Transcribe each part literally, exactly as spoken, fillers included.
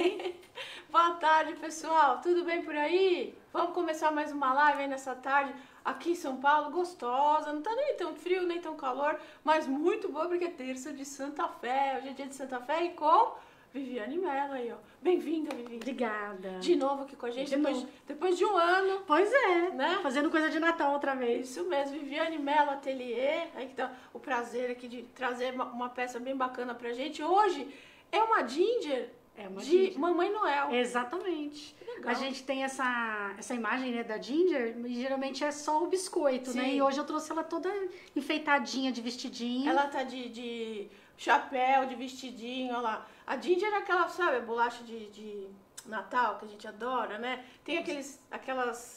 bem? Boa tarde, pessoal. Tudo bem por aí? Vamos começar mais uma live aí nessa tarde aqui em São Paulo, gostosa. Não tá nem tão frio, nem tão calor, mas muito boa porque é terça de Santa Fé. Hoje é dia de Santa Fé e com Viviane Mello aí, ó. Bem-vinda, Vivi. Obrigada. De novo aqui com a gente, De depois, novo. depois de um ano. Pois é, né? Fazendo coisa de Natal outra vez. Isso mesmo, Viviane Mello Atelier. Aí que tá o prazer aqui de trazer uma, uma peça bem bacana pra gente. Hoje é uma ginger É uma de ginger. Mamãe Noel. Exatamente. Legal. A gente tem essa, essa imagem, né, da ginger, e geralmente é só o biscoito, Sim. né? E hoje eu trouxe ela toda enfeitadinha de vestidinho. Ela tá de, de chapéu, de vestidinho, olha lá. A ginger é aquela, sabe, a bolacha de, de Natal que a gente adora, né? Tem aqueles, aquelas,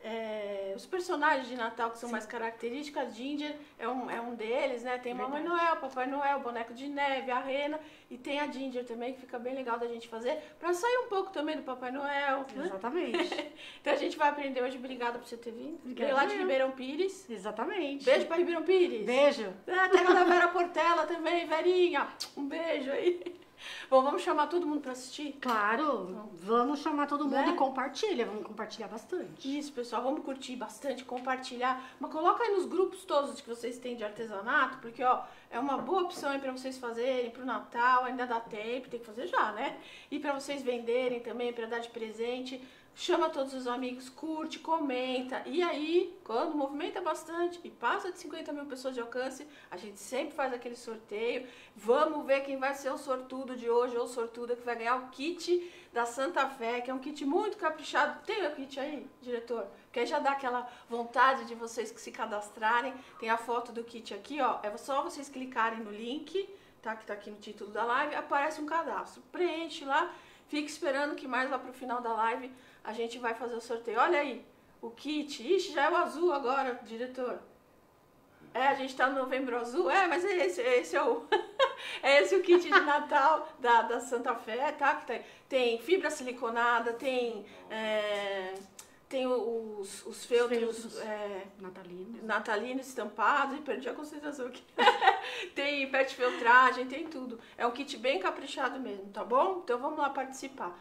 é, os personagens de Natal que são Sim. mais característicos. A ginger é um, é um deles, né? Tem Verdade. Mamãe Noel, Papai Noel, Boneco de Neve, a Rena. E tem a ginger também, que fica bem legal da gente fazer, pra sair um pouco também do Papai Noel, né? Exatamente. Então a gente vai aprender hoje. Obrigada por você ter vindo. Obrigada Veio lá de eu. Ribeirão Pires. Exatamente. Beijo pra Ribeirão Pires. Beijo. Ah, terra da Vera Portela também, Verinha. Um beijo aí. Bom, vamos chamar todo mundo pra assistir? Claro, vamos chamar todo mundo Né? e compartilha, vamos compartilhar bastante. Isso, pessoal, vamos curtir bastante, compartilhar. Mas coloca aí nos grupos todos que vocês têm de artesanato, porque, ó, é uma boa opção aí pra vocês fazerem pro Natal, ainda dá tempo, tem que fazer já, né? E pra vocês venderem também, pra dar de presente. Chama todos os amigos, curte, comenta. E aí, quando movimenta bastante e passa de cinquenta mil pessoas de alcance, a gente sempre faz aquele sorteio. Vamos ver quem vai ser o sortudo de hoje ou sortuda que vai ganhar o kit da Santa Fé, que é um kit muito caprichado. Tem o kit aí, diretor? Porque aí já dá aquela vontade de vocês que se cadastrarem. Tem a foto do kit aqui, ó. É só vocês clicarem no link, tá? Que tá aqui no título da live. Aparece um cadastro. Preenche lá. Fique esperando que mais lá pro final da live a gente vai fazer o sorteio. Olha aí, o kit. Ixi, já é o azul agora, diretor. É, a gente tá no novembro azul. É, mas é esse, esse é o... é esse o kit de Natal da, da Santa Fé, tá? Que tem, tem fibra siliconada, tem... É, tem os, os feltros... Feltros. É, Natalino. natalino estampado. E perdi a concentração aqui. Tem pet filtragem, tem tudo. É um kit bem caprichado mesmo, tá bom? Então vamos lá participar.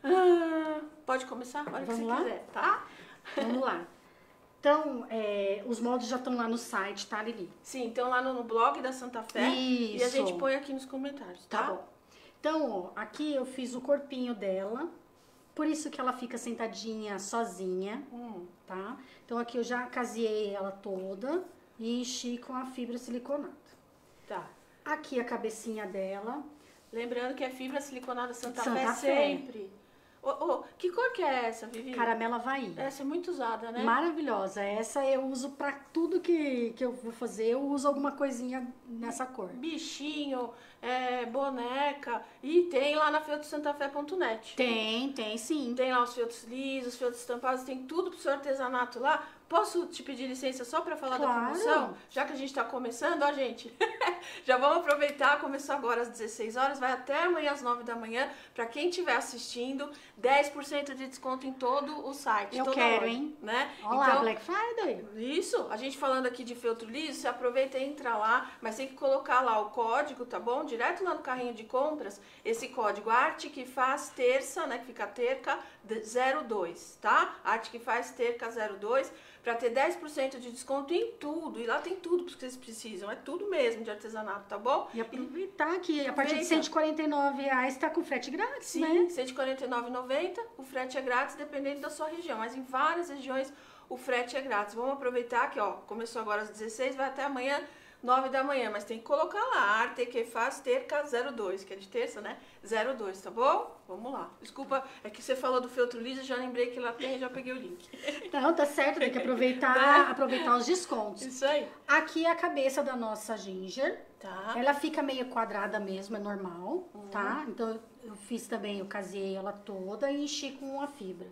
Ah, pode começar? A hora que Vamos você lá? quiser, tá? Vamos lá. Então, é, os moldes já estão lá no site, tá, Lili? Sim, então lá no, no blog da Santa Fé. E a Isso. gente põe aqui nos comentários, tá? Tá bom. Então, ó, aqui eu fiz o corpinho dela, por isso que ela fica sentadinha sozinha, Hum, tá? Então aqui eu já caseei ela toda e enchi com a fibra siliconada. tá. Aqui a cabecinha dela, Lembrando que é fibra siliconada Santa, Santa Fé, Fé. sempre. Ô, ô, que cor que é essa, Vivi? caramelo Havaí. Essa é muito usada, né? Maravilhosa. Essa eu uso pra tudo que, que eu vou fazer, eu uso alguma coisinha nessa cor. Bichinho, é, boneca. E tem lá na feltro santa fé ponto net. Tem, tem sim. Tem lá os feltros lisos, feltros estampados, tem tudo pro seu artesanato lá. Posso te pedir licença só para falar da Claro. promoção? Já que a gente tá começando, ó, gente. Já vamos aproveitar, começou agora às dezesseis horas, vai até amanhã às nove da manhã. Para quem estiver assistindo, dez por cento de desconto em todo o site. Eu toda quero, loja, hein? né? Olha lá, Então, Black Friday. isso, a gente falando aqui de feltro liso, você aproveita e entra lá, mas tem que colocar lá o código, tá bom? Direto lá no carrinho de compras, esse código Arte que faz terça, né? Que fica terca zero dois, tá? Arte que faz terca zero dois, para ter dez por cento de desconto em tudo. E lá tem tudo que vocês precisam, é tudo mesmo de artesanato, tá bom? E aproveitar que a partir de Aproveita. cento e quarenta e nove reais tá com frete grátis, Sim, né? cento e quarenta e nove reais e noventa centavos, o frete é grátis dependendo da sua região, mas em várias regiões o frete é grátis. Vamos aproveitar que, ó, começou agora às dezesseis, vai até amanhã, nove da manhã, mas tem que colocar lá, Arte que faz terca zero dois, que é de terça, né? zero dois, tá bom? Vamos lá. Desculpa, é que você falou do feltro liso, já lembrei que lá tem, já peguei o link. Não, tá certo, tem que aproveitar, Né? aproveitar os descontos. Isso aí. Aqui é a cabeça da nossa ginger. Tá. Ela fica meio quadrada mesmo, é normal, Uhum. tá? Então eu fiz também, eu casei ela toda e enchi com a fibra.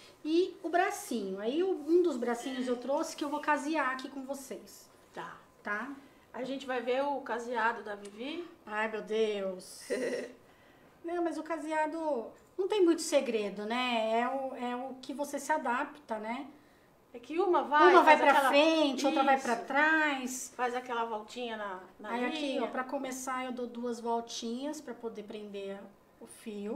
E o bracinho, aí o- um dos bracinhos eu trouxe que eu vou casear aqui com vocês, Tá. tá? A gente vai ver o caseado da Vivi. Ai, meu Deus. Não, mas o caseado não tem muito segredo, né? É o, é o que você se adapta, né? É que uma vai, Uma vai faz pra aquela- frente, outra vai Isso. pra trás. Faz aquela voltinha na, na Aí aqui, linha. ó, pra começar eu dou duas voltinhas pra poder prender o fio. E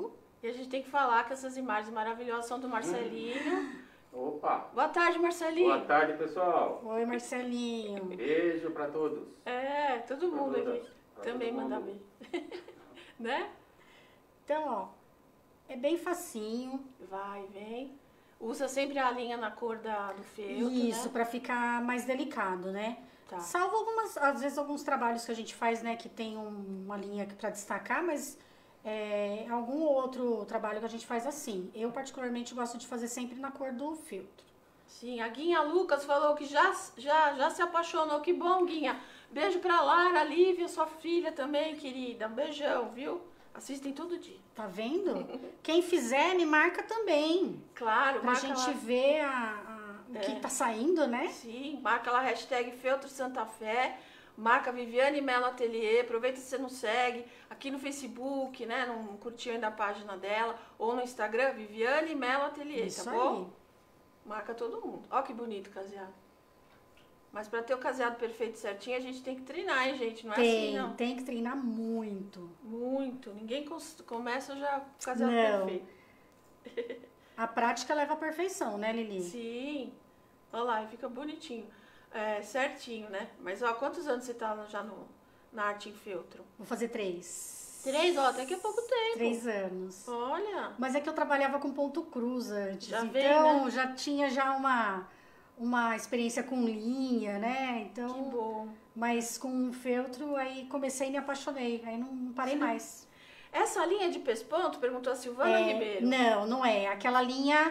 E a gente tem que falar que essas imagens maravilhosas são do Marcelinho. Opa! Boa tarde, Marcelinho. Boa tarde, pessoal. Oi, Marcelinho. Beijo pra todos. É, todo Pra mundo todas, aqui pra também todo manda mundo. beijo. Né? Então, ó, é bem facinho. Vai, vem. Usa sempre a linha na cor da, do feltro, Isso, né? pra ficar mais delicado, né? Tá. Salvo algumas, às vezes, alguns trabalhos que a gente faz, né, que tem um- uma linha pra destacar, mas é, algum outro trabalho que a gente faz assim. Eu, particularmente, gosto de fazer sempre na cor do feltro. Sim, a Guinha Lucas falou que já, já, já se apaixonou. Que bom, Guinha. Beijo pra Lara, Lívia, sua filha também, querida. Um beijão, viu? Assistem todo dia. Tá vendo? Quem fizer, me marca também. Claro, Pra marca gente lá. ver a, a- o que É. tá saindo, né? Sim, marca lá a hashtag Feltro Santa Fé. Marca Viviane Mello Ateliê. Aproveita se você não segue. Aqui no Facebook, né? Não curtiu ainda a página dela. Ou no Instagram, Viviane Mello Ateliê, Isso tá aí. bom? Marca todo mundo. Ó que bonito o caseado. Mas pra ter o caseado perfeito certinho, a gente tem que treinar, hein, gente? Não é Tem, assim, não. tem que treinar muito. Muito. Ninguém cons- começa já com o caseado Não. perfeito. A prática leva à perfeição, né, Lili? Sim. Olha lá, e fica bonitinho. É, certinho, né? Mas, ó, quantos anos você tá já no, na arte em feltro? Vou fazer três. Três, ó, até que é pouco tempo. Três anos. Olha. Mas é que eu trabalhava com ponto cruz antes. Já então, vem, né? já tinha já uma, uma experiência com linha, né? Então, Que bom. mas com feltro, aí comecei e me apaixonei. Aí não, não parei mais. Essa linha de pesponto, perguntou a Silvana É, Ribeiro. não, não é. Aquela linha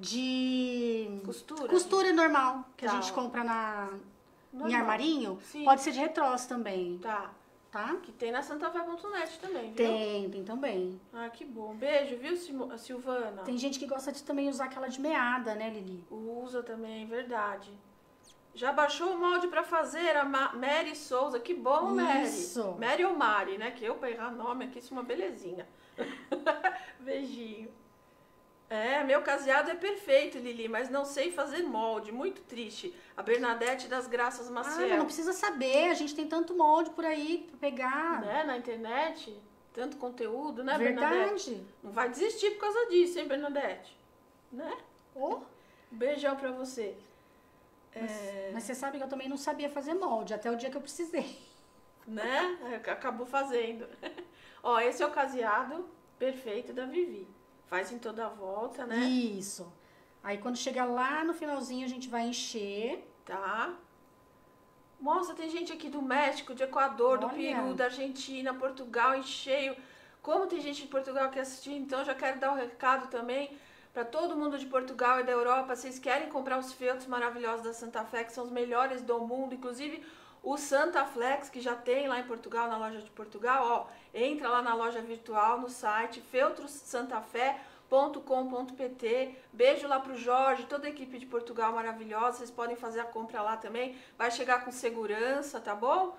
de Costura? costura normal que Tá. a gente compra na, em Normal. armarinho. Sim. Pode ser de retroço também, Tá. tá? Que tem na santafé ponto net também, viu? Tem, tem também. Ah, que bom. Beijo, viu, Simo- Silvana? Tem gente que gosta de também usar aquela de meada, né, Lili? Usa também, verdade. Já baixou o molde pra fazer a Ma- Mary Souza. Que bom, Mary. Isso. Mary ou Mari, né? Que eu, pra errar nome aqui, isso é uma belezinha. Beijinho. É, meu caseado é perfeito, Lili, mas não sei fazer molde. Muito triste. A Bernadette das Graças Ah, mas Maciel. não precisa saber. A gente tem tanto molde por aí pra pegar. Né, na internet, tanto conteúdo, né, Bernadette? Verdade. Não vai desistir por causa disso, hein, Bernadette? Né? Oh, Um beijão pra você. mas, É, mas você sabe que eu também não sabia fazer molde, até o dia que eu precisei. né? É, acabou fazendo. Ó, esse é o caseado perfeito da Vivi. Faz em toda a volta, né? Isso. Aí quando chegar lá no finalzinho, a gente vai encher. Tá? Nossa, tem gente aqui do México, do Equador, do Olha. Peru, da Argentina, Portugal, em cheio. Como tem gente de Portugal que assistiu, então já quero dar o recado também para todo mundo de Portugal e da Europa. Vocês querem comprar os feltros maravilhosos da Santa Fé, que são os melhores do mundo, inclusive o Santa Flex, que já tem lá em Portugal, na loja de Portugal, ó, entra lá na loja virtual, no site feltros santa fé ponto com ponto pt. Beijo lá pro Jorge, toda a equipe de Portugal maravilhosa. Vocês podem fazer a compra lá também. Vai chegar com segurança, tá bom?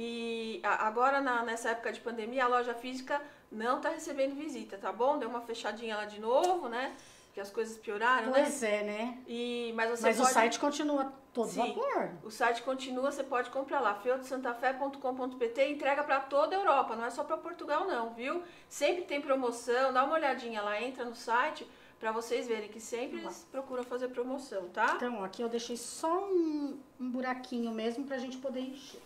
E a- agora, na- nessa época de pandemia, a loja física não tá recebendo visita, tá bom? Deu uma fechadinha lá de novo, né? Porque as coisas pioraram, né? Pois é, né? E, mas você Mas pode... o site continua todo Sim. vapor. O site continua, você pode comprar lá, feltro santa fé ponto com ponto pt, entrega para toda a Europa, não é só para Portugal não, viu? Sempre tem promoção, dá uma olhadinha lá, entra no site para vocês verem que sempre eles procuram fazer promoção, tá? Então, aqui eu deixei só um, um buraquinho mesmo pra gente poder encher.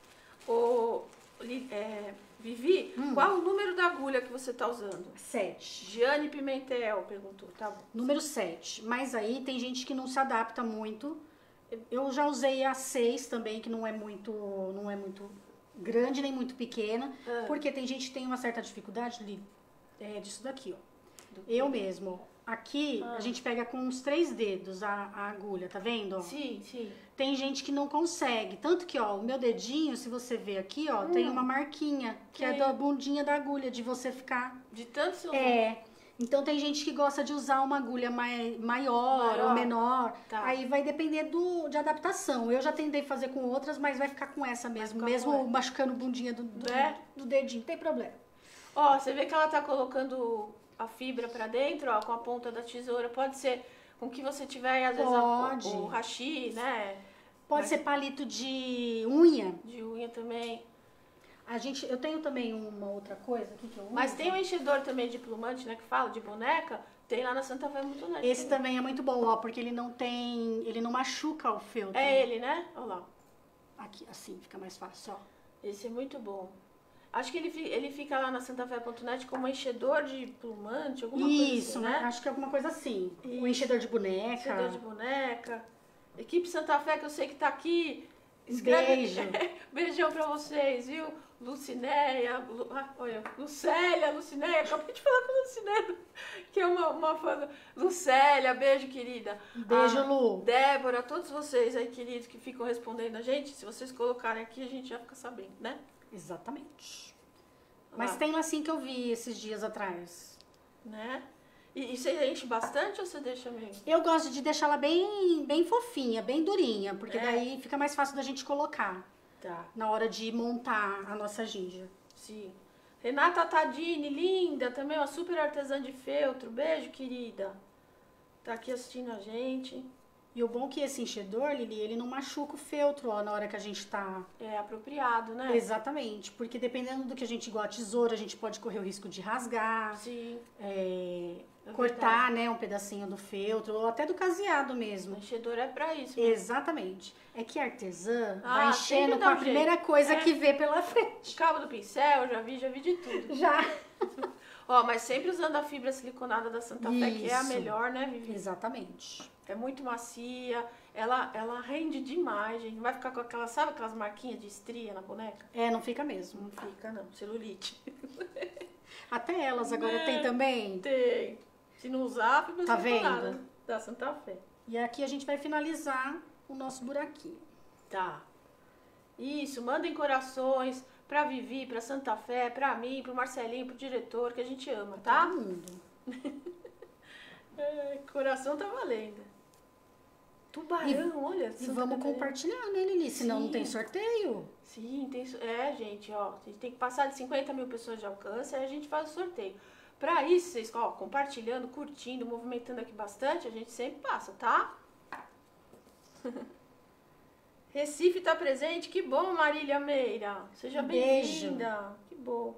Ô, Li- é, Vivi, Hum. qual o número da agulha que você tá usando? Sete. Giane Pimentel perguntou, tá bom. Número sete. Mas aí tem gente que não se adapta muito. Eu já usei a seis também, que não é muito, não é muito grande nem muito pequena. Ah. Porque tem gente que tem uma certa dificuldade Li, é, disso daqui, ó. Do Eu quê? mesmo. Aqui Ah. a gente pega com uns três dedos a, a agulha, tá vendo? Sim, sim. Tem gente que não consegue. Tanto que, ó, o meu dedinho, se você ver aqui, ó, tem uma marquinha, que é Sim. da bundinha da agulha, de você ficar. De tanto seu É. Então tem gente que gosta de usar uma agulha mai, maior, Maior. ou menor. Tá. Aí vai depender do, de adaptação. Eu já tentei fazer com outras, mas vai ficar com essa mesmo. ficar Mesmo com essa. machucando bundinha do, do, É? do dedinho, não tem problema. Ó, você vê que ela tá colocando a fibra pra dentro, ó, com a ponta da tesoura. Pode ser com o que você tiver, às vezes, a- Pode. o, o hashi, né? Pode Mas- ser palito de unha. De unha também. A gente, eu tenho também uma outra coisa aqui que eu uso. Mas tem um enchedor também de plumante, né, que fala, de boneca, tem lá na Santa Fé muito net. Esse também é muito bom, ó, porque ele não tem, ele não machuca o feltro. É ele, né? Olha lá. Aqui, assim, fica mais fácil, ó. Esse é muito bom. Acho que ele, fi- ele fica lá na santafé ponto net como enchedor de plumante, alguma Isso, coisa assim, né? né? Acho que é alguma coisa assim. Isso. O enchedor de boneca. Enchedor de boneca. Equipe Santa Fé, que eu sei que tá aqui. Beijo. Beijão pra vocês, viu? Lucinéia, Lu... ah, olha, Lucélia, Lucinéia, acabei de falar com a Lucinéia, que é uma, uma fã. do- Lucélia, beijo, querida. Beijo, Ah, Lu. Débora, todos vocês aí, queridos, que ficam respondendo a gente, se vocês colocarem aqui, a gente já fica sabendo, né? Exatamente. Mas Ah. tem lacinho que eu vi esses dias atrás. Né? E, e você enche bastante ou você deixa meio? Eu gosto de deixá-la bem, bem fofinha, bem durinha, porque É. daí fica mais fácil da gente colocar Tá, na hora de montar a nossa ginger. sim. Renata Tadini, linda, também uma super artesã de feltro. Beijo, querida. Tá aqui assistindo a gente. E o bom é que esse enchedor, Lili, ele não machuca o feltro, ó, na hora que a gente tá... É apropriado, né? Exatamente, porque dependendo do que a gente igual a tesoura, a gente pode correr o risco de rasgar, Sim. é, É cortar, né, um pedacinho do feltro, ou até do caseado O mesmo. enchedor é pra isso. mesmo. Exatamente. É que a artesã Ah, vai sempre enchendo dá com a um jeito. primeira coisa É. que vê pela frente. Cabo do pincel, já vi, já vi de tudo. Já. Ó, mas sempre usando a fibra siliconada da Santa Fé, que é a Isso. melhor, né, Vivi? Exatamente. É muito macia, ela, ela rende demais, gente. Não vai ficar com aquelas, sabe aquelas marquinhas de estria na boneca? É, não fica mesmo. Não fica, não. Celulite. Até elas agora Né? tem também. Tem. Se não usar, fica Tá siliconada vendo? da Santa Fé. E aqui a gente vai finalizar o nosso buraquinho. Tá. Isso, mandem corações pra Vivi, pra Santa Fé, pra mim, pro Marcelinho, pro diretor, que a gente ama, tá? Todo mundo. É, coração tá valendo. Tubarão, olha. E Santa vamos Catarina. compartilhar, né, Lili? Senão não Sim. tem sorteio. Sim, tem, so- é, gente, ó, a gente tem que passar de cinquenta mil pessoas de alcance, aí a gente faz o sorteio. Pra isso, vocês, ó, compartilhando, curtindo, movimentando aqui bastante, a gente sempre passa, tá? Recife tá presente, que bom, Marília Meira. Seja Beijo. bem-vinda. Que bom.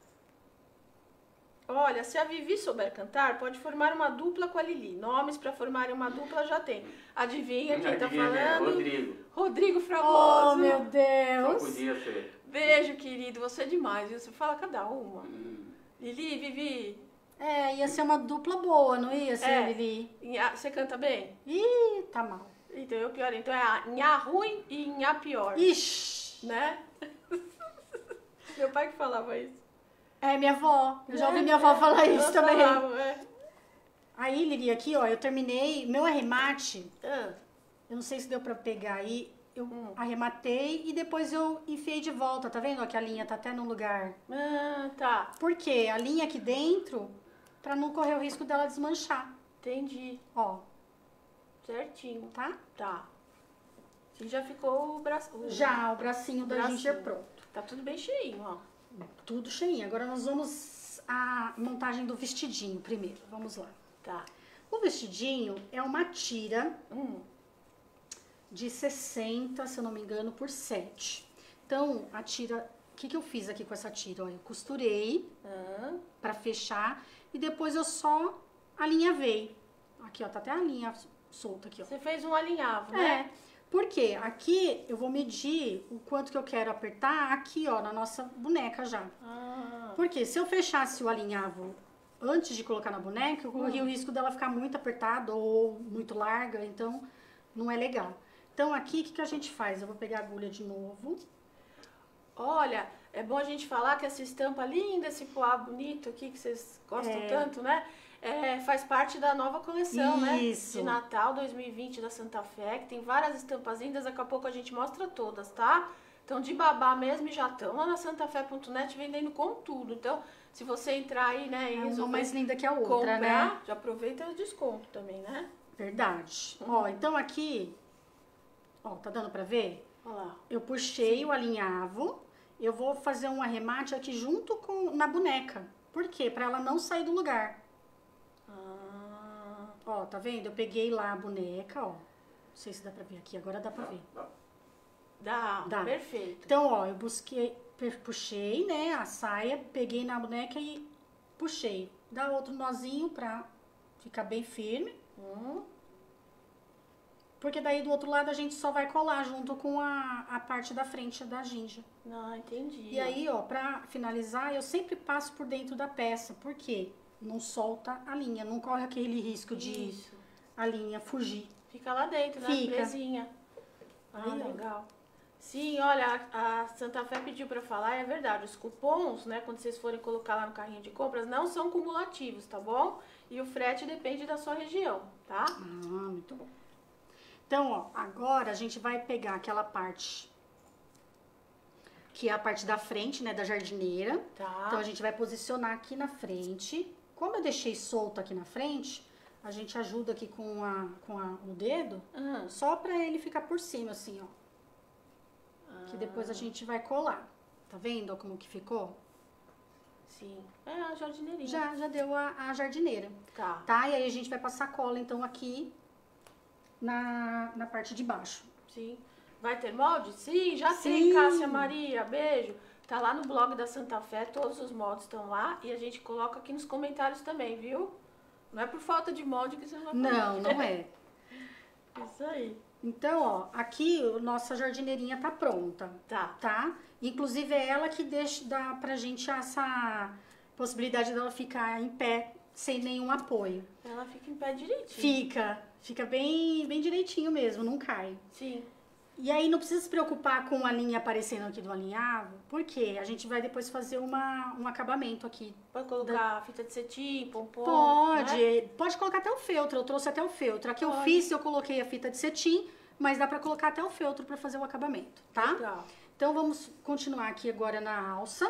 Olha, se a Vivi souber cantar, pode formar uma dupla com a Lili. Nomes pra formarem uma dupla já tem. Adivinha quem tá Adivinha quem é? falando? Rodrigo. Rodrigo Fragoso. Oh, meu Só Deus. podia ser. Beijo, querido. Você é demais, viu? Você fala cada uma. Hum. Lili, Vivi, É, ia ser uma dupla boa, não ia ser, É. Lili? Nha- você canta bem? Ih, tá mal. Então eu pior. Então é a Nha ruim e Nha pior. Ixi. Né? Meu pai que falava isso. É, minha avó. Eu já ouvi Né? minha avó falar isso Elas também. falavam, é. Aí, Lili, aqui, ó, eu terminei meu arremate. Ah, Eu não sei se deu pra pegar aí. Eu Hum. arrematei e depois eu enfiei de volta. Tá vendo? Ó, que a linha tá até no lugar. ah, tá. Por quê? A linha aqui dentro, pra não correr o risco dela desmanchar. Entendi. Ó, Certinho. tá? Tá. Assim já ficou o braço. o- Já, o bracinho da Bracinho. ginger pronto. Tá tudo bem cheinho, ó. Tudo cheinho. Agora nós vamos a montagem do vestidinho primeiro. Vamos lá. Tá. O vestidinho é uma tira Hum. de sessenta, se eu não me engano, por sete. Então, a tira... O que, que eu fiz aqui com essa tira? Ó, eu costurei Ah, pra fechar e depois eu só alinhavei. Aqui, ó, tá até a linha solta aqui, ó. você fez um alinhavo, É, né? porque aqui eu vou medir o quanto que eu quero apertar aqui, ó, na nossa boneca já. Ah, Porque se eu fechasse o alinhavo antes de colocar na boneca, eu corria o risco dela ficar muito apertada ou muito larga, então não é legal. Então aqui, o que, que a gente faz? Eu vou pegar a agulha de novo. olha, é bom a gente falar que essa estampa linda, esse poá bonito aqui que vocês gostam É. tanto, né? É, faz parte da nova coleção, né? Isso. De Natal dois mil e vinte da Santa Fé, que tem várias estampas lindas, daqui a pouco a gente mostra todas, tá? Então, de babá mesmo, e já estão lá na santafé ponto net vendendo com tudo. Então, se você entrar aí, né, e É uma resolver mais linda que a outra, comprar, né? já aproveita o desconto também, né? Verdade. Uhum. Ó, então aqui, ó, tá dando pra ver? Olha lá. Eu puxei o alinhavo, eu vou fazer um arremate aqui junto com na boneca. Por quê? Pra ela não sair do lugar. Ah, Ó, tá vendo? Eu peguei lá a boneca, ó. Não sei se dá pra ver aqui, agora dá pra ver. dá, Dá. perfeito. Então, ó, eu busquei, puxei, né, a saia, peguei na boneca e puxei. Dá outro nozinho pra ficar bem firme. Hum. Porque daí do outro lado a gente só vai colar junto com a, a parte da frente da ginja. Não, entendi. E aí, ó, pra finalizar, eu sempre passo por dentro da peça. Por quê? Não solta a linha, não corre aquele risco de Isso. a linha fugir. Fica lá dentro, né? Fica. Presinha. Ah, Aí, ó. legal. Sim, olha, a a Santa Fé pediu pra falar, é verdade. Os cupons, né, quando vocês forem colocar lá no carrinho de compras, não são cumulativos, tá bom? E o frete depende da sua região, tá? Ah, muito bom. Então, ó, agora a gente vai pegar aquela parte que é a parte da frente, né, da jardineira. Tá. Então, a gente vai posicionar aqui na frente. Como eu deixei solto aqui na frente, a gente ajuda aqui com, a, com a, o dedo, Ah, só pra ele ficar por cima, assim, ó. Que depois a gente vai colar. Tá vendo ó, como que ficou? sim. É a jardineirinha. Já, já deu a, a jardineira, Tá. tá? E aí a gente vai passar cola, então, aqui na, na parte de baixo. Sim. Vai ter molde? Sim, já Sim. tem, Cássia Maria. Beijo. Tá lá no blog da Santa Fé, todos os moldes estão lá. E a gente coloca aqui nos comentários também, viu? Não é por falta de molde que você não vai Não, não é. Isso aí. Então, ó, aqui a nossa jardineirinha tá pronta, Tá. tá? Inclusive é ela que deixa, dá pra gente essa possibilidade dela ficar em pé sem nenhum apoio. Ela fica em pé direitinho. Fica, fica bem, bem direitinho mesmo, não cai. Sim. E aí não precisa se preocupar com a linha aparecendo aqui do alinhavo, porque a gente vai depois fazer uma, um acabamento aqui. Pode colocar fita de cetim, pompom. Pode, né? pode colocar até o feltro, eu trouxe até o feltro. Aqui eu Pode. fiz, eu coloquei a fita de cetim, mas dá pra colocar até o feltro pra fazer o acabamento, tá? Legal. Então vamos continuar aqui agora na alça.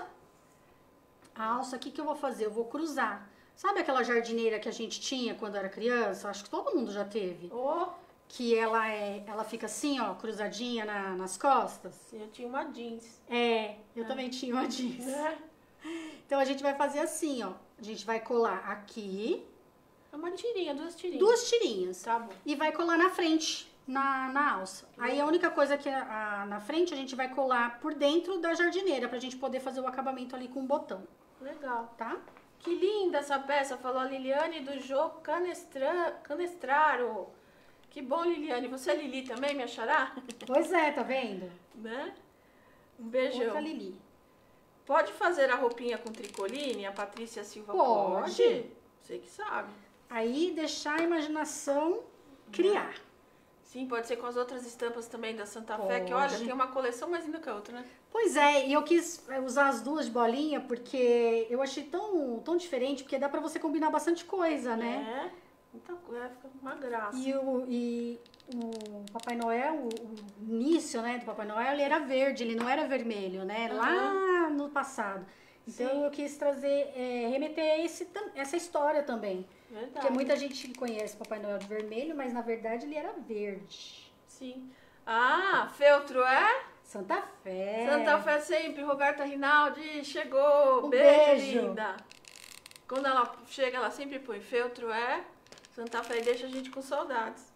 A alça, o que que eu vou fazer? Eu vou cruzar. Sabe aquela jardineira que a gente tinha quando era criança? Acho que todo mundo já teve. Oh, Que ela é, ela fica assim, ó, cruzadinha na- nas costas. eu tinha uma jeans. É, eu também tinha uma disso. Né? Então a gente vai fazer assim, ó. A gente vai colar aqui É uma tirinha, duas tirinhas. duas tirinhas. Tá bom. E vai colar na frente, na, na alça. Aí a única coisa que a, a- na frente a gente vai colar por dentro da jardineira, pra gente poder fazer o acabamento ali com o botão, Legal. tá? Que linda essa peça, falou a Liliane do Jô Canestra... Canestraro. Que bom, Liliane. Você é Lili também, me achará? Pois é, tá vendo? Né? Um beijão. Outra Lili. Pode fazer a roupinha com tricoline? A Patrícia Silva Pode. pode? Você que sabe. Aí deixar a imaginação criar. Sim, pode ser com as outras estampas também da Santa Fé, que olha, Pode. tem uma coleção mais linda que a outra, né? Pois é, e eu quis é, usar as duas de bolinha porque eu achei tão, tão diferente, porque dá pra você combinar bastante coisa, né? É. Muita coisa, fica uma graça. E o, e o Papai Noel, o, o início, né, do Papai Noel, ele era verde, ele não era vermelho, né? Lá no passado. Então Sim. eu quis trazer, é, remeter esse, tam- essa história também. Verdade. Porque muita gente conhece o Papai Noel de vermelho, mas na verdade ele era verde. Sim. Ah, feltro é? Santa Fé. Santa Fé sempre. Roberta Rinaldi chegou. Um beijo, beijo. linda. Quando ela chega, ela sempre põe feltro é? Santa Fé deixa a gente com saudades.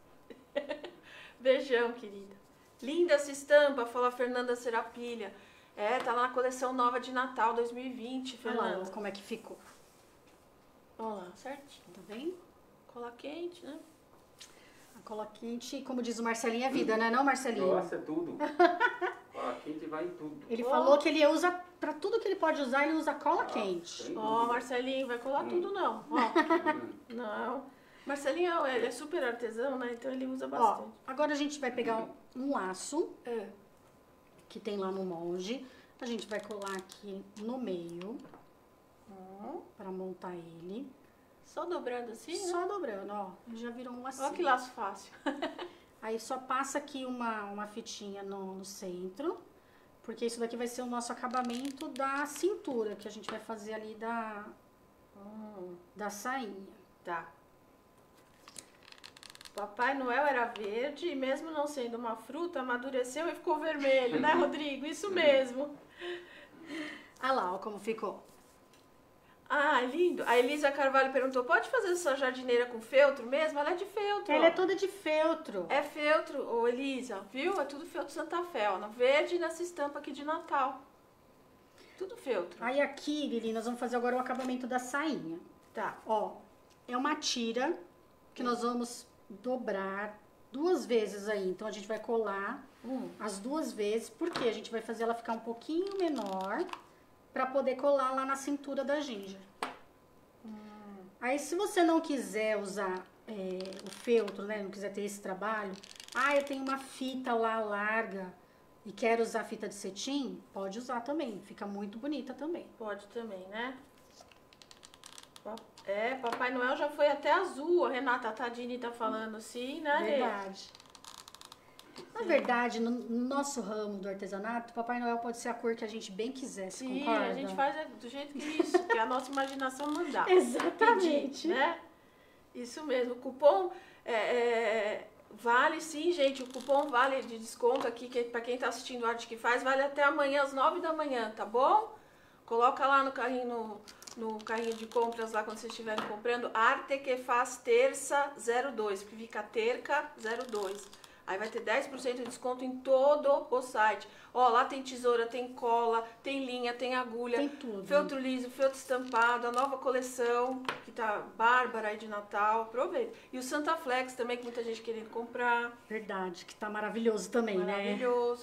Beijão, querida. Linda essa estampa, falou a Fernanda Serapilha. É, tá lá na coleção nova de Natal dois mil e vinte, Olha lá Fernanda. como é que ficou. Olha lá, certinho. Tá vendo? Cola quente, né? A cola quente, como diz o Marcelinho, é vida, né não, Marcelinho? Nossa, é tudo. Cola quente vai em tudo. Ele Oh. falou que ele usa, pra tudo que ele pode usar, ele usa cola Ah, quente. sem Ó, dúvida. Marcelinho, vai colar Hum. tudo não. Ó, Hum. não. Marcelinho, ele é super artesão, né? Então ele usa Ó, bastante. agora a gente vai pegar um, um laço É. que tem lá no molde. A gente vai colar aqui no meio Ó, pra montar ele. só dobrando assim, né? Só dobrando, ó. Já virou um lacinho. Olha que laço fácil. Aí só passa aqui uma, uma fitinha no, no centro. Porque isso daqui vai ser o nosso acabamento da cintura, que a gente vai fazer ali da, Hum, da sainha. tá. Papai Noel era verde e mesmo não sendo uma fruta, amadureceu e ficou vermelho, né, Rodrigo? Isso mesmo. Olha lá, ó como ficou. Ah, lindo. A Elisa Carvalho perguntou, pode fazer essa jardineira com feltro mesmo? Ela é de feltro. Ela ó. é toda de feltro. É feltro, ô Elisa, viu? É tudo feltro Santa Fé, ó. No verde e nessa estampa aqui de Natal. Tudo feltro. Aí aqui, Lili, nós vamos fazer agora o acabamento da sainha. Tá. Ó, é uma tira que nós vamos dobrar duas vezes aí. Então, a gente vai colar Hum. as duas vezes, porque a gente vai fazer ela ficar um pouquinho menor pra poder colar lá na cintura da ginger. Hum. Aí, se você não quiser usar é, o feltro, né, não quiser ter esse trabalho, ah, eu tenho uma fita lá larga e quero usar fita de cetim, pode usar também, fica muito bonita também. Pode também, né? É, Papai Noel já foi até azul. A Renata Tadini tá falando assim, né, Rê? Verdade. Na verdade, no no nosso ramo do artesanato, Papai Noel pode ser a cor que a gente bem quiser, você Sim, concorda? a gente faz do jeito que isso, que a nossa imaginação mandar. Exatamente. Pedir, né? Isso mesmo. O cupom é, é, vale sim, gente. O cupom vale de desconto aqui, que, pra quem tá assistindo Arte que Faz, vale até amanhã às nove da manhã, tá bom? Coloca lá no carrinho, no, no carrinho de compras lá quando vocês estiverem comprando. Arte que Faz Terça zero dois, que fica Terca zero dois. Aí vai ter dez por cento de desconto em todo o site. Ó, lá tem tesoura, tem cola, tem linha, tem agulha. Tem tudo. Feltro liso, feltro estampado, a nova coleção, que tá bárbara aí de Natal. Aproveita. E o Santa Flex também, que muita gente querendo comprar. Verdade, que tá maravilhoso também, né? Maravilhoso.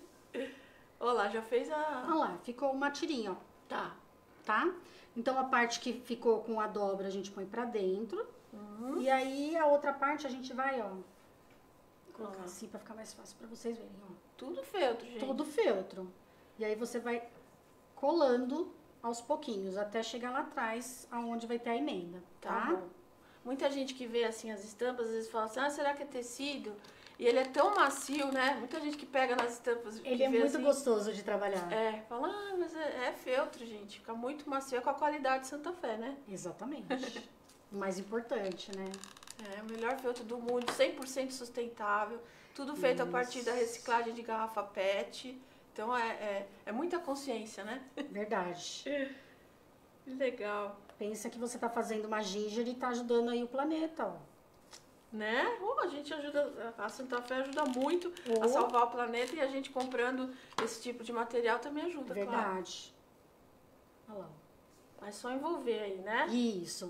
Ó lá, já fez a... Olha lá, ficou uma tirinha, ó, Tá. tá? Então, a parte que ficou com a dobra, a gente põe pra dentro. Uhum. E aí, a outra parte, a gente vai, ó, colocar Ah. assim pra ficar mais fácil pra vocês verem, ó. Tudo feltro, gente. Tudo feltro. E aí, você vai colando aos pouquinhos, até chegar lá atrás, aonde vai ter a emenda, Tá, tá? bom. Muita gente que vê assim as estampas, às vezes fala assim, ah, será que é tecido? E ele é tão macio, né? Muita gente que pega nas estampas Ele que é vê muito assim, gostoso de trabalhar. É, fala, ah, mas é, é feltro, gente. Fica muito macio, é com a qualidade de Santa Fé, né? Exatamente. O mais importante, né? É o melhor feltro do mundo, cem por cento sustentável, tudo feito a partir da reciclagem de garrafa pet. Então é, é, é muita consciência, né? Verdade. Que legal. Pensa que você tá fazendo uma ginger e tá ajudando aí o planeta, ó. Né? Oh, a gente ajuda, a Santa Fé ajuda muito Oh. a salvar o planeta e a gente comprando esse tipo de material também ajuda, claro. Verdade. Olha lá. Mas só envolver aí, né? Isso.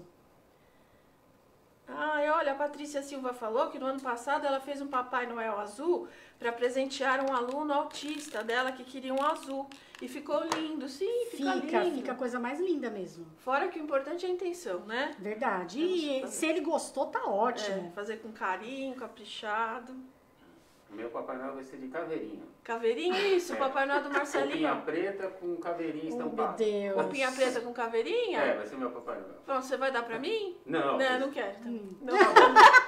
Ah, e olha, a Patrícia Silva falou que no ano passado ela fez um Papai Noel azul para presentear um aluno autista dela que queria um azul. E ficou lindo, sim, fica, Fica, lindo. fica a coisa mais linda mesmo. Fora que o importante é a intenção, né? Verdade. Temos que E fazer. se ele gostou, tá ótimo. É, fazer com carinho, caprichado. O meu Papai Noel vai ser de caveirinha. Caveirinha, isso, o É. Papai Noel do Roupinha Marcelinho. preta com caveirinha Oh, meu estampada. Deus. Roupinha preta com caveirinha? É, vai ser meu Papai Noel. Pronto, você vai dar pra mim? Não, Não, não quero. Hum. Não, não.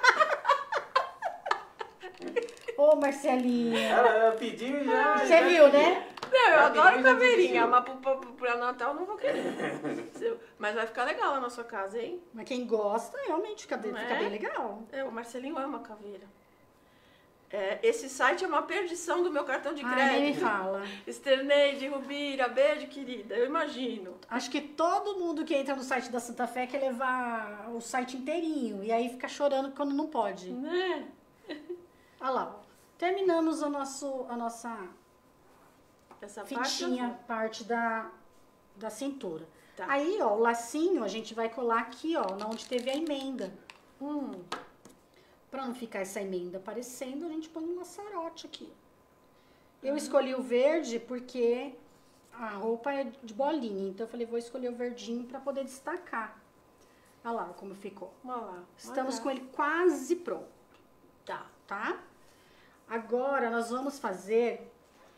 Ô, Marcelinha. Ela, ela pediu e já... Você já viu, pedi. né? Não, eu Já adoro pediu, já caveirinha, desistiu. mas pro, pro, pro Natal eu não vou querer. Mas vai ficar legal lá na sua casa, hein? Mas quem gosta, realmente fica, bem- Não fica é? bem legal. É, o Marcelinho ama caveira. É, esse site é uma perdição do meu cartão de Ai, nem me crédito. fala. Esterneide, Rubira, beijo, querida. Eu imagino. Acho que todo mundo que entra no site da Santa Fé quer levar o site inteirinho. E aí fica chorando quando não pode. Né? Olha lá, ó. Terminamos o nosso, a nossa Essa fitinha, parte. parte da, da cintura. Tá. Aí, ó, o lacinho a gente vai colar aqui, ó, na onde teve a emenda. Hum, Pra não ficar essa emenda aparecendo, a gente põe um laçarote aqui. Eu escolhi o verde porque a roupa é de bolinha, então eu falei, vou escolher o verdinho pra poder destacar. Olha lá como ficou. olha lá. Estamos olha. com ele quase pronto, Tá. tá? Agora nós vamos fazer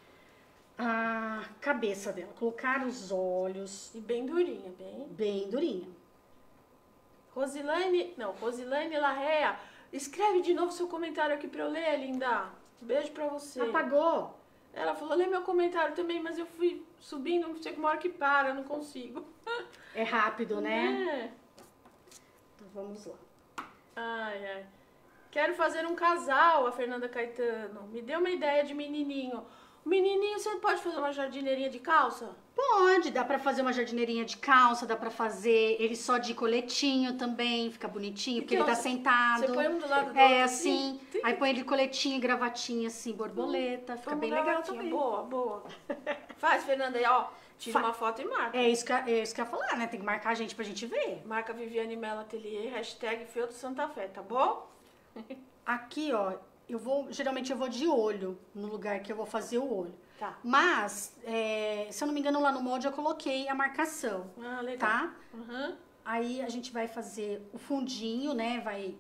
a cabeça dela, colocar os olhos E bem durinha, bem. bem durinha. Rosilane, não, Rosilane Larrea, escreve de novo seu comentário aqui pra eu ler, linda. Beijo pra você. Apagou. Ela falou, lê meu comentário também, mas eu fui subindo, não sei que uma hora que para, eu não consigo. É rápido, né? É. Então vamos lá. Ai, ai. Quero fazer um casal, a Fernanda Caetano. Me deu uma ideia de menininho. O menininho, você pode fazer uma jardineirinha de calça? Pode, dá pra fazer uma jardineirinha de calça, dá pra fazer ele só de coletinho também, fica bonitinho, porque Então, ele tá sentado. Você põe um do lado do É outro assim, aí põe ele de coletinho e gravatinha assim, borboleta, fica Vamos bem dar legal latinha. também. Boa, boa. Faz, Fernanda, aí, ó. Tira Fa- uma foto e marca. É isso, que, eu- é isso que eu ia falar, né? Tem que marcar a gente pra gente ver. Marca Viviane Mello Atelier, hashtag Feltro Santa Fé, tá bom? Aqui, ó, eu vou, geralmente eu vou de olho no lugar que eu vou fazer o olho. Tá. Mas, é, se eu não me engano, lá no molde eu coloquei a marcação, Ah, legal. tá? Uhum. Aí a gente vai fazer o fundinho, né? Vai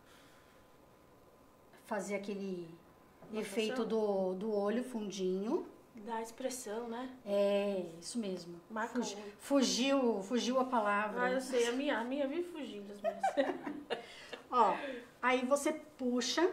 fazer aquele Marcação? efeito do, do olho, fundinho. Dá expressão, né? É, isso mesmo. Marca Fugi- o olho. fugiu, fugiu a palavra. Ah, eu sei, a minha, a minha vive fugindo às vezes. Ó, aí você puxa,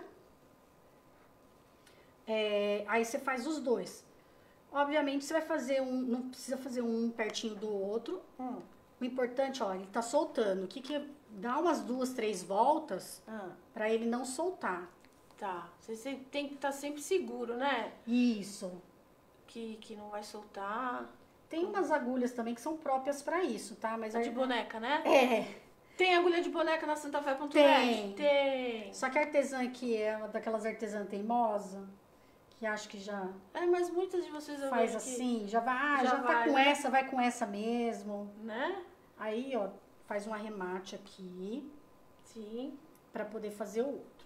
é, aí você faz os dois. Obviamente você vai fazer um, não precisa fazer um pertinho do outro. Hum. O importante, ó, ele tá soltando. O que que é? Dá umas duas, três voltas Ah, pra ele não soltar. tá. Você se- tem que estar sempre seguro, né? Isso. Que, que não vai soltar. Tem umas agulhas também que são próprias pra isso, tá? Mas É de aí- boneca, né? É. Tem agulha de boneca na Santa Fé ponto Tem. net? Tem. Só que a artesã aqui é uma daquelas artesãs teimosa, que acho que já É, mas muitas de vocês eu faz vejo que, assim, já vai, ah, já já, tá vai, com né? essa, vai com essa mesmo. né? Aí, ó, faz um arremate aqui Sim. pra poder fazer o outro.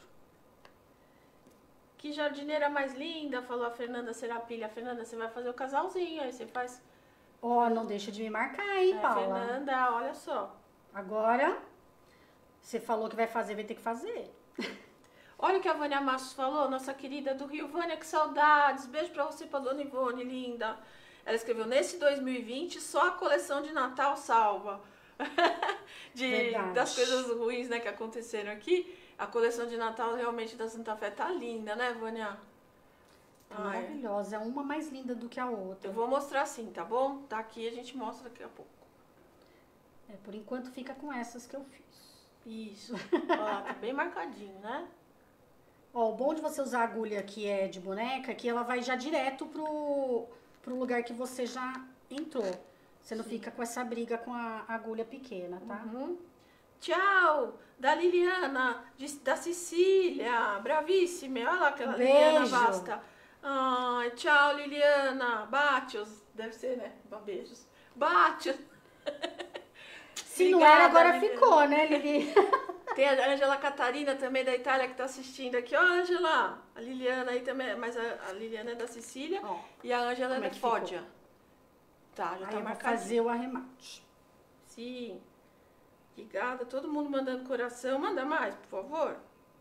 Que jardineira mais linda, falou a Fernanda Serapilha. Fernanda, você vai fazer o casalzinho, aí você faz... Ó, não deixa de me marcar, hein, É, Paula? Fernanda, olha só. Agora, você falou que vai fazer, vai ter que fazer. Olha o que a Vânia Massos falou, nossa querida do Rio. Vânia, que saudades. Beijo pra você, pra dona Ivone, linda. Ela escreveu, nesse dois mil e vinte, só a coleção de Natal salva. de, Verdade. das coisas ruins, né, que aconteceram aqui. A coleção de Natal realmente da Santa Fé tá linda, né, Vânia? Tá Ai, maravilhosa, é uma mais linda do que a outra. eu vou mostrar sim, tá bom? Tá aqui, a gente mostra daqui a pouco. É, por enquanto fica com essas que eu fiz. Isso. Ó, lá, tá bem marcadinho, né? Ó, o bom de você usar a agulha que é de boneca é que ela vai já direto pro, pro lugar que você já entrou. Você não fica com essa briga com a agulha pequena, tá? Uhum. Tchau! Da Liliana, de- da Cecília, bravíssima. Olha lá aquela Liliana Beijo. Vasta. Ai, tchau, Liliana. Bate-os. Deve ser, né? Beijos. Bate-os. Se não Obrigada, era, agora Liliana. ficou, né, Lili? Tem a Ângela Catarina também da Itália que tá assistindo aqui. Ó, Ângela. A Liliana aí também, mas a, a Liliana é da Sicília Ó, e a Ângela é Como é da que ficou? Foggia. Tá, já aí tá eu vou marcadinho. fazer o arremate. Sim. Obrigada. Todo mundo mandando coração. Manda mais, por favor.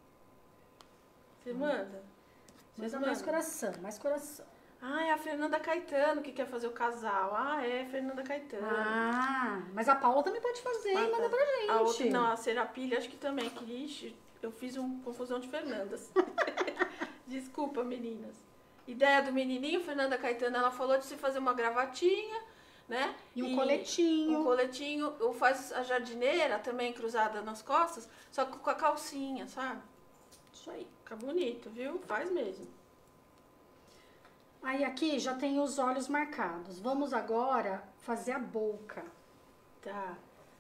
Você manda? Mas Vocês é mais mandam? coração, mais coração. Ah, é a Fernanda Caetano que quer fazer o casal. Ah, é, Fernanda Caetano. Ah, mas a Paula também pode fazer Ah, e manda tá. pra gente. A outra, não, a Serapilha acho que também. Que, ixi, eu fiz uma confusão de Fernandas. Desculpa, meninas. Ideia do menininho, Fernanda Caetano, ela falou de se fazer uma gravatinha, né? E um coletinho. Um coletinho. Ou faz a jardineira também cruzada nas costas, só que com a calcinha, sabe? Isso aí. Fica bonito, viu? Faz mesmo. Aí aqui já tem os olhos marcados. Vamos agora fazer a boca. Tá.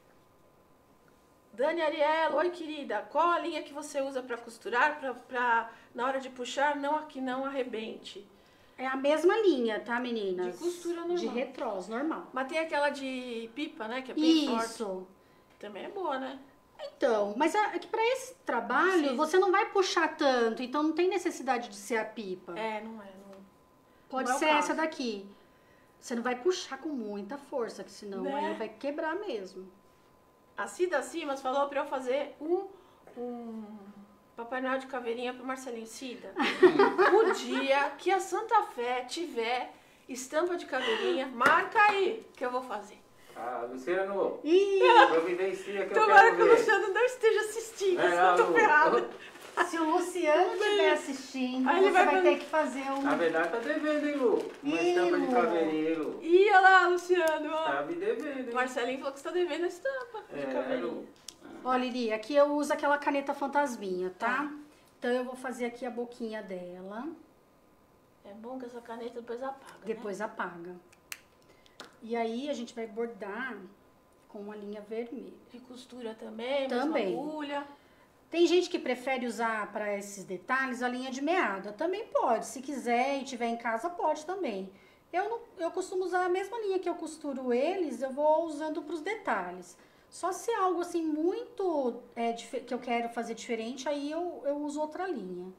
Dani Ariela, oi querida, qual a linha que você usa para costurar, pra, pra na hora de puxar não que não arrebente? É a mesma linha, tá, meninas? De costura normal. De retrós, normal. Mas tem aquela de pipa, né, que é bem forte. Isso. Também é boa, né? Então, mas é que pra esse trabalho Sim. você não vai puxar tanto, então não tem necessidade de ser a pipa. É, não é, não. Pode não é o ser caso. essa daqui. Você não vai puxar com muita força, que senão Né? aí vai quebrar mesmo. A Cida Simas falou pra eu fazer um, um Papai Noel de caveirinha pro Marcelinho. Cida, o dia que a Santa Fé tiver estampa de caveirinha, marca aí que eu vou fazer. Ah, Luciano, Ih, providencia que eu Tomara quero que o ver. Luciano não esteja assistindo, É, senão eu tô Lu. ferrada. se o Luciano estiver assistindo, Aí ele você vai vai, fazer- ter que fazer um... Na verdade, tá devendo, hein, Lu? Uma Ih, estampa de Lu. caveirinha, hein, Lu? Ih, olha lá, Luciano. ó. Tá me devendo, O hein? Marcelinho falou que você tá devendo a estampa de É, caveirinha. Lu. Ó, Lili, aqui eu uso aquela caneta fantasminha, tá? Tá. Então eu vou fazer aqui a boquinha dela, É bom que essa caneta depois apaga, depois apaga. E aí a gente vai bordar com uma linha vermelha. né? De costura também, Também. mesma agulha. Tem gente que prefere usar para esses detalhes a linha de meada. Também pode, se quiser e tiver em casa, pode também. Eu, não, eu costumo usar a mesma linha que eu costuro eles, eu vou usando pros detalhes. Só se é algo assim muito é, dif- que eu quero fazer diferente, aí eu, eu uso outra linha.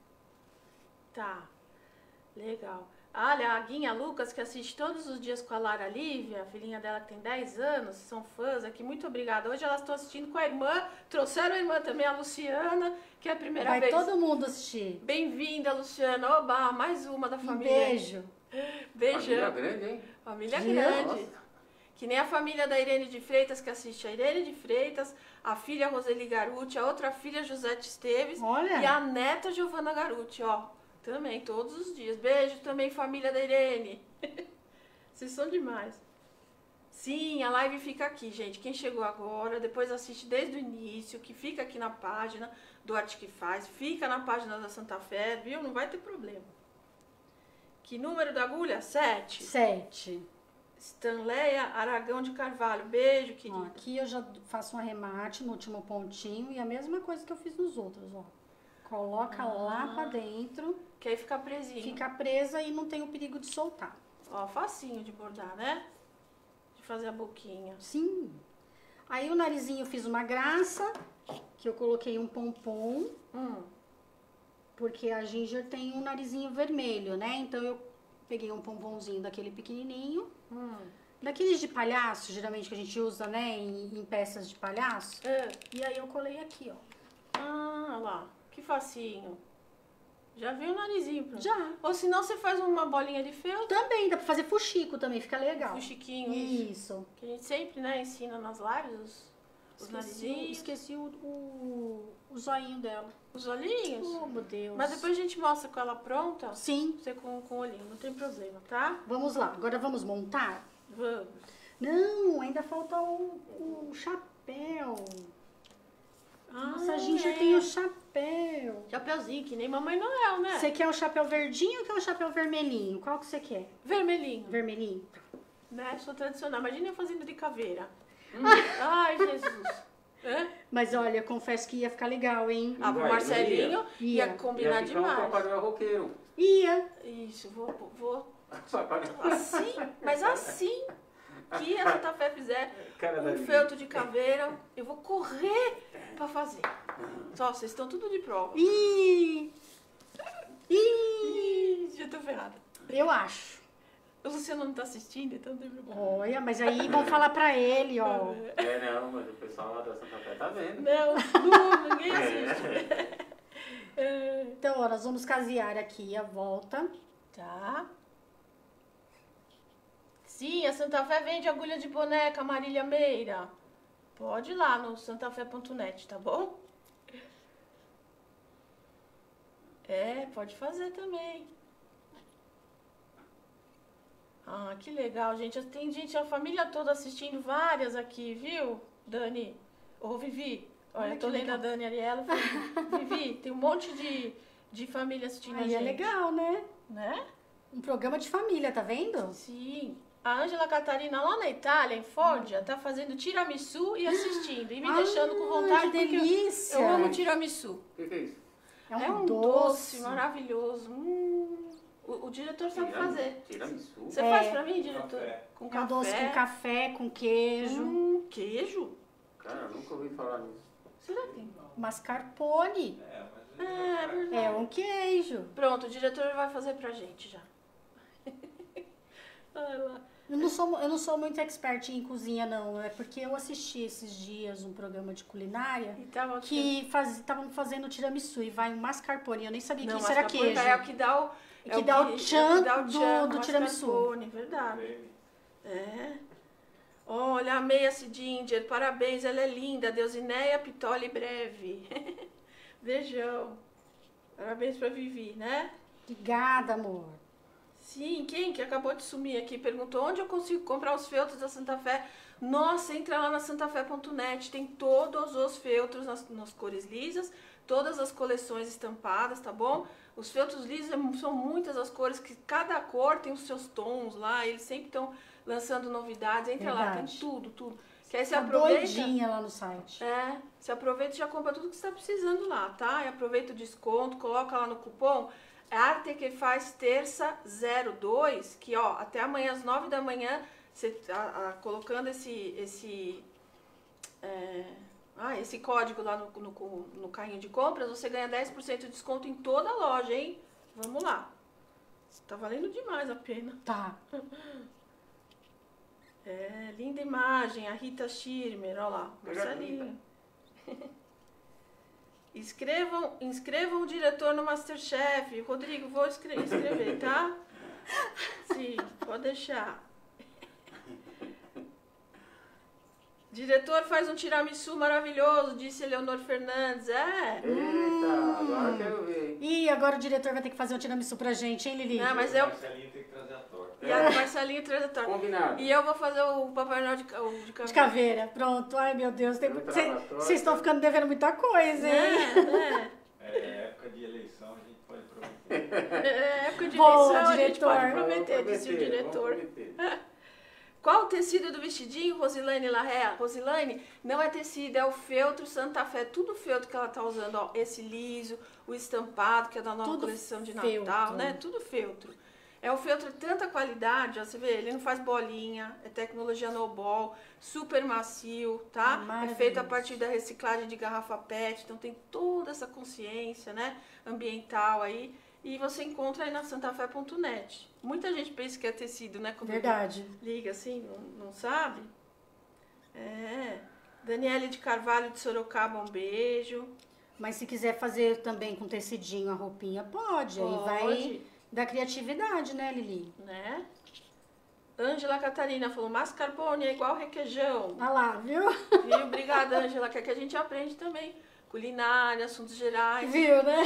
Tá, legal. Olha, a Guinha Lucas, que assiste todos os dias com a Lara Lívia, a filhinha dela que tem dez anos, são fãs aqui, muito obrigada. Hoje elas estão assistindo com a irmã, trouxeram a irmã também, a Luciana, que é a primeira Vai vez. todo mundo assistir. Bem-vinda, Luciana. Oba, mais uma da Um família. beijo. Beijão. Família grande, hein? Família Viu? grande. Que nem a família da Irene de Freitas, que assiste a Irene de Freitas, a filha Roseli Garuti, a outra filha Josete Esteves Olha. e a neta Giovana Garuti, ó. Também, todos os dias. Beijo também, família da Irene. Vocês são demais. Sim, a live fica aqui, gente. Quem chegou agora, depois assiste desde o início, que fica aqui na página do Arte que Faz, fica na página da Santa Fé, viu? Não vai ter problema. Que número da agulha? Sete. Sete. Stanleia Aragão de Carvalho. Beijo, Ó, querida. aqui eu já faço um arremate no último pontinho e a mesma coisa que eu fiz nos outros, ó. Coloca lá pra dentro, Que aí fica presinho. fica presa e não tem o perigo de soltar. Ó, facinho de bordar, né? De fazer a boquinha. Sim. Aí o narizinho eu fiz uma graça, que eu coloquei um pompom, Hum. porque a Ginger tem um narizinho vermelho, né? Então eu peguei um pomponzinho daquele pequenininho, Hum. daqueles de palhaço, geralmente que a gente usa, né, em, em peças de palhaço. É. E aí eu colei aqui, ó. Ah, olha lá. Que facinho. Já viu o narizinho, pronto. Já. Ou senão você faz uma bolinha de feltro, Também, dá pra fazer fuxico também, fica legal. o chiquinho, isso. Isso. Que a gente sempre, né, ensina nas lives os, os Esqueci, narizinhos, esqueci o, o, o zoinho dela. os olhinhos. Oh, meu Deus. Mas depois a gente mostra com ela pronta, Sim. você com, com o olhinho, não tem problema, tá? Vamos lá, agora vamos montar? Vamos. Não, ainda falta o, o chapéu. Nossa, a Ginger é. tem o chapéu. Chapeuzinho, que nem Mamãe Noel, né? Você quer o chapéu verdinho ou quer o chapéu vermelhinho? Qual que você quer? Vermelhinho, Vermelhinho? né? Sou tradicional. Imagina eu fazendo de caveira. Ai, Jesus. É? Mas olha, eu confesso que ia ficar legal, hein? Ah, pro Vai, Marcelinho ia, ia. combinar Ia ficar um demais. Papai Noel roqueiro. Ia. Isso, vou, vou Papai Noel. assim, mas assim que a Santa Fé fizer Cara da um Lívia. feltro de caveira, eu vou correr pra fazer. Só, vocês estão tudo de prova. Ih. Ih. Ih, já tô ferrada. Eu acho. O Luciano não tá assistindo, então não tem problema. Olha, mas aí vão falar pra ele, ó. É, não, mas o pessoal lá da Santa Fé tá vendo. Não, não, ninguém assiste. É. É. Então, ó, nós vamos casear aqui a volta. Tá. Sim, a Santa Fé vende agulha de boneca, Marília Meira. Pode ir lá no santafé ponto net, tá bom? É, pode fazer também. Ah, que legal, gente. Tem gente, a família toda assistindo, várias aqui, viu, Dani? Ô, Vivi. Olha, Olha eu tô que lendo a legal. Dani Ariela. Vivi, tem um monte de, de família assistindo a Aí gente. é legal, né? Né? Um programa de família, tá vendo? Sim. A Ângela Catarina, lá na Itália, em Foggia, tá fazendo tiramisu e assistindo. E me deixando com vontade, que porque eu- delícia. eu amo tiramisu. O que, que é isso? É um, É um doce. doce, maravilhoso. Hum. O, o diretor sabe Tiramisu? fazer. Tiramisu? Você É. faz pra mim, diretor? Café. Com É um café. doce com café, com queijo. Hum, queijo? Cara, eu nunca ouvi falar nisso. Será que tem? Mascarpone. É, mas É, é verdade. É um queijo. Pronto, o diretor vai fazer pra gente já. Olha lá. Eu não, sou, eu não sou muito expert em cozinha, não. É porque eu assisti esses dias um programa de culinária E tava que estavam fazendo tiramisu e vai um mascarpone. Eu nem sabia que Não, isso era mascarpone queijo. É o que dá o... É é que o dá o é tchan que dá o do- tchan do no tiramisu. mascarpone, verdade. creme. É. Olha, amei essa Ginger. Parabéns, ela é linda. Deusineia Pitoli breve. Beijão. Parabéns pra Vivi, né? Obrigada, amor. Sim, quem que acabou de sumir aqui perguntou onde eu consigo comprar os feltros da Santa Fé. Nossa, entra lá na santafé ponto net, tem todos os feltros nas, nas cores lisas, todas as coleções estampadas, tá bom? Os feltros lisos é- são muitas as cores, que cada cor tem os seus tons lá, eles sempre estão lançando novidades. Entra lá, tem Verdade. tudo, tudo. Que aí você Tá aproveita. doidinha lá no site. É, você aproveita e já compra tudo que você está precisando lá, tá? E aproveita o desconto, coloca lá no cupom arte que faz terça zero dois, que ó, até amanhã às nove da manhã, você tá, colocando esse, esse, é, ah, esse código lá no, no, no carrinho de compras, você ganha dez por cento de desconto em toda a loja, hein? Vamos lá. Tá valendo demais a pena. Tá. É, linda imagem, a Rita Schirmer, olha lá, Marcelinho. Escrevam, inscrevam o diretor no Masterchef. Rodrigo, vou escre- escrever, tá? Sim, pode deixar. Diretor faz um tiramisu maravilhoso, disse Eleonor Fernandes. É. Eita, agora eu quero ver. E agora o diretor vai ter que fazer um tiramisu pra gente, hein, Lili? Não, mas eu... Marcelinho tem que trazer a torta. E a Marcelinho traz a torta. Combinado. E eu vou fazer o Papai Noel de, ca- o de De caveira. caveira. Pronto. Ai, meu Deus. Eu trago a torta. Vocês estão ficando devendo muita coisa, hein? É, né? É época de eleição, a gente pode prometer. É época de Boa, eleição, a gente diretor. pode Vamos prometer, disse o prometer, diretor. vamos prometer. Qual o tecido do vestidinho, Rosilane Larrea? Rosilane, não é tecido, é o feltro Santa Fé. Tudo feltro que ela tá usando, ó. Esse liso, o estampado, que é da nova Tudo coleção de feltro. Natal, né? Tudo feltro. É um feltro de tanta qualidade, ó. Você vê, ele não faz bolinha, é tecnologia no ball, super macio, tá? É Maravilhoso. feito a partir da reciclagem de garrafa pet, então tem toda essa consciência, né? Ambiental aí. E você encontra aí na santafé ponto net. Muita gente pensa que é tecido, né? Quando Verdade. liga assim, não, não sabe? É. Daniele de Carvalho de Sorocaba, um beijo. Mas se quiser fazer também com tecidinho a roupinha, pode. Aí vai Pode, da criatividade, né, Lili? né? Ângela Catarina falou, mascarpone é igual requeijão. Olha lá, viu? Viu? Obrigada, Ângela, que é que a gente aprende também. Culinária, assuntos gerais, Viu, né?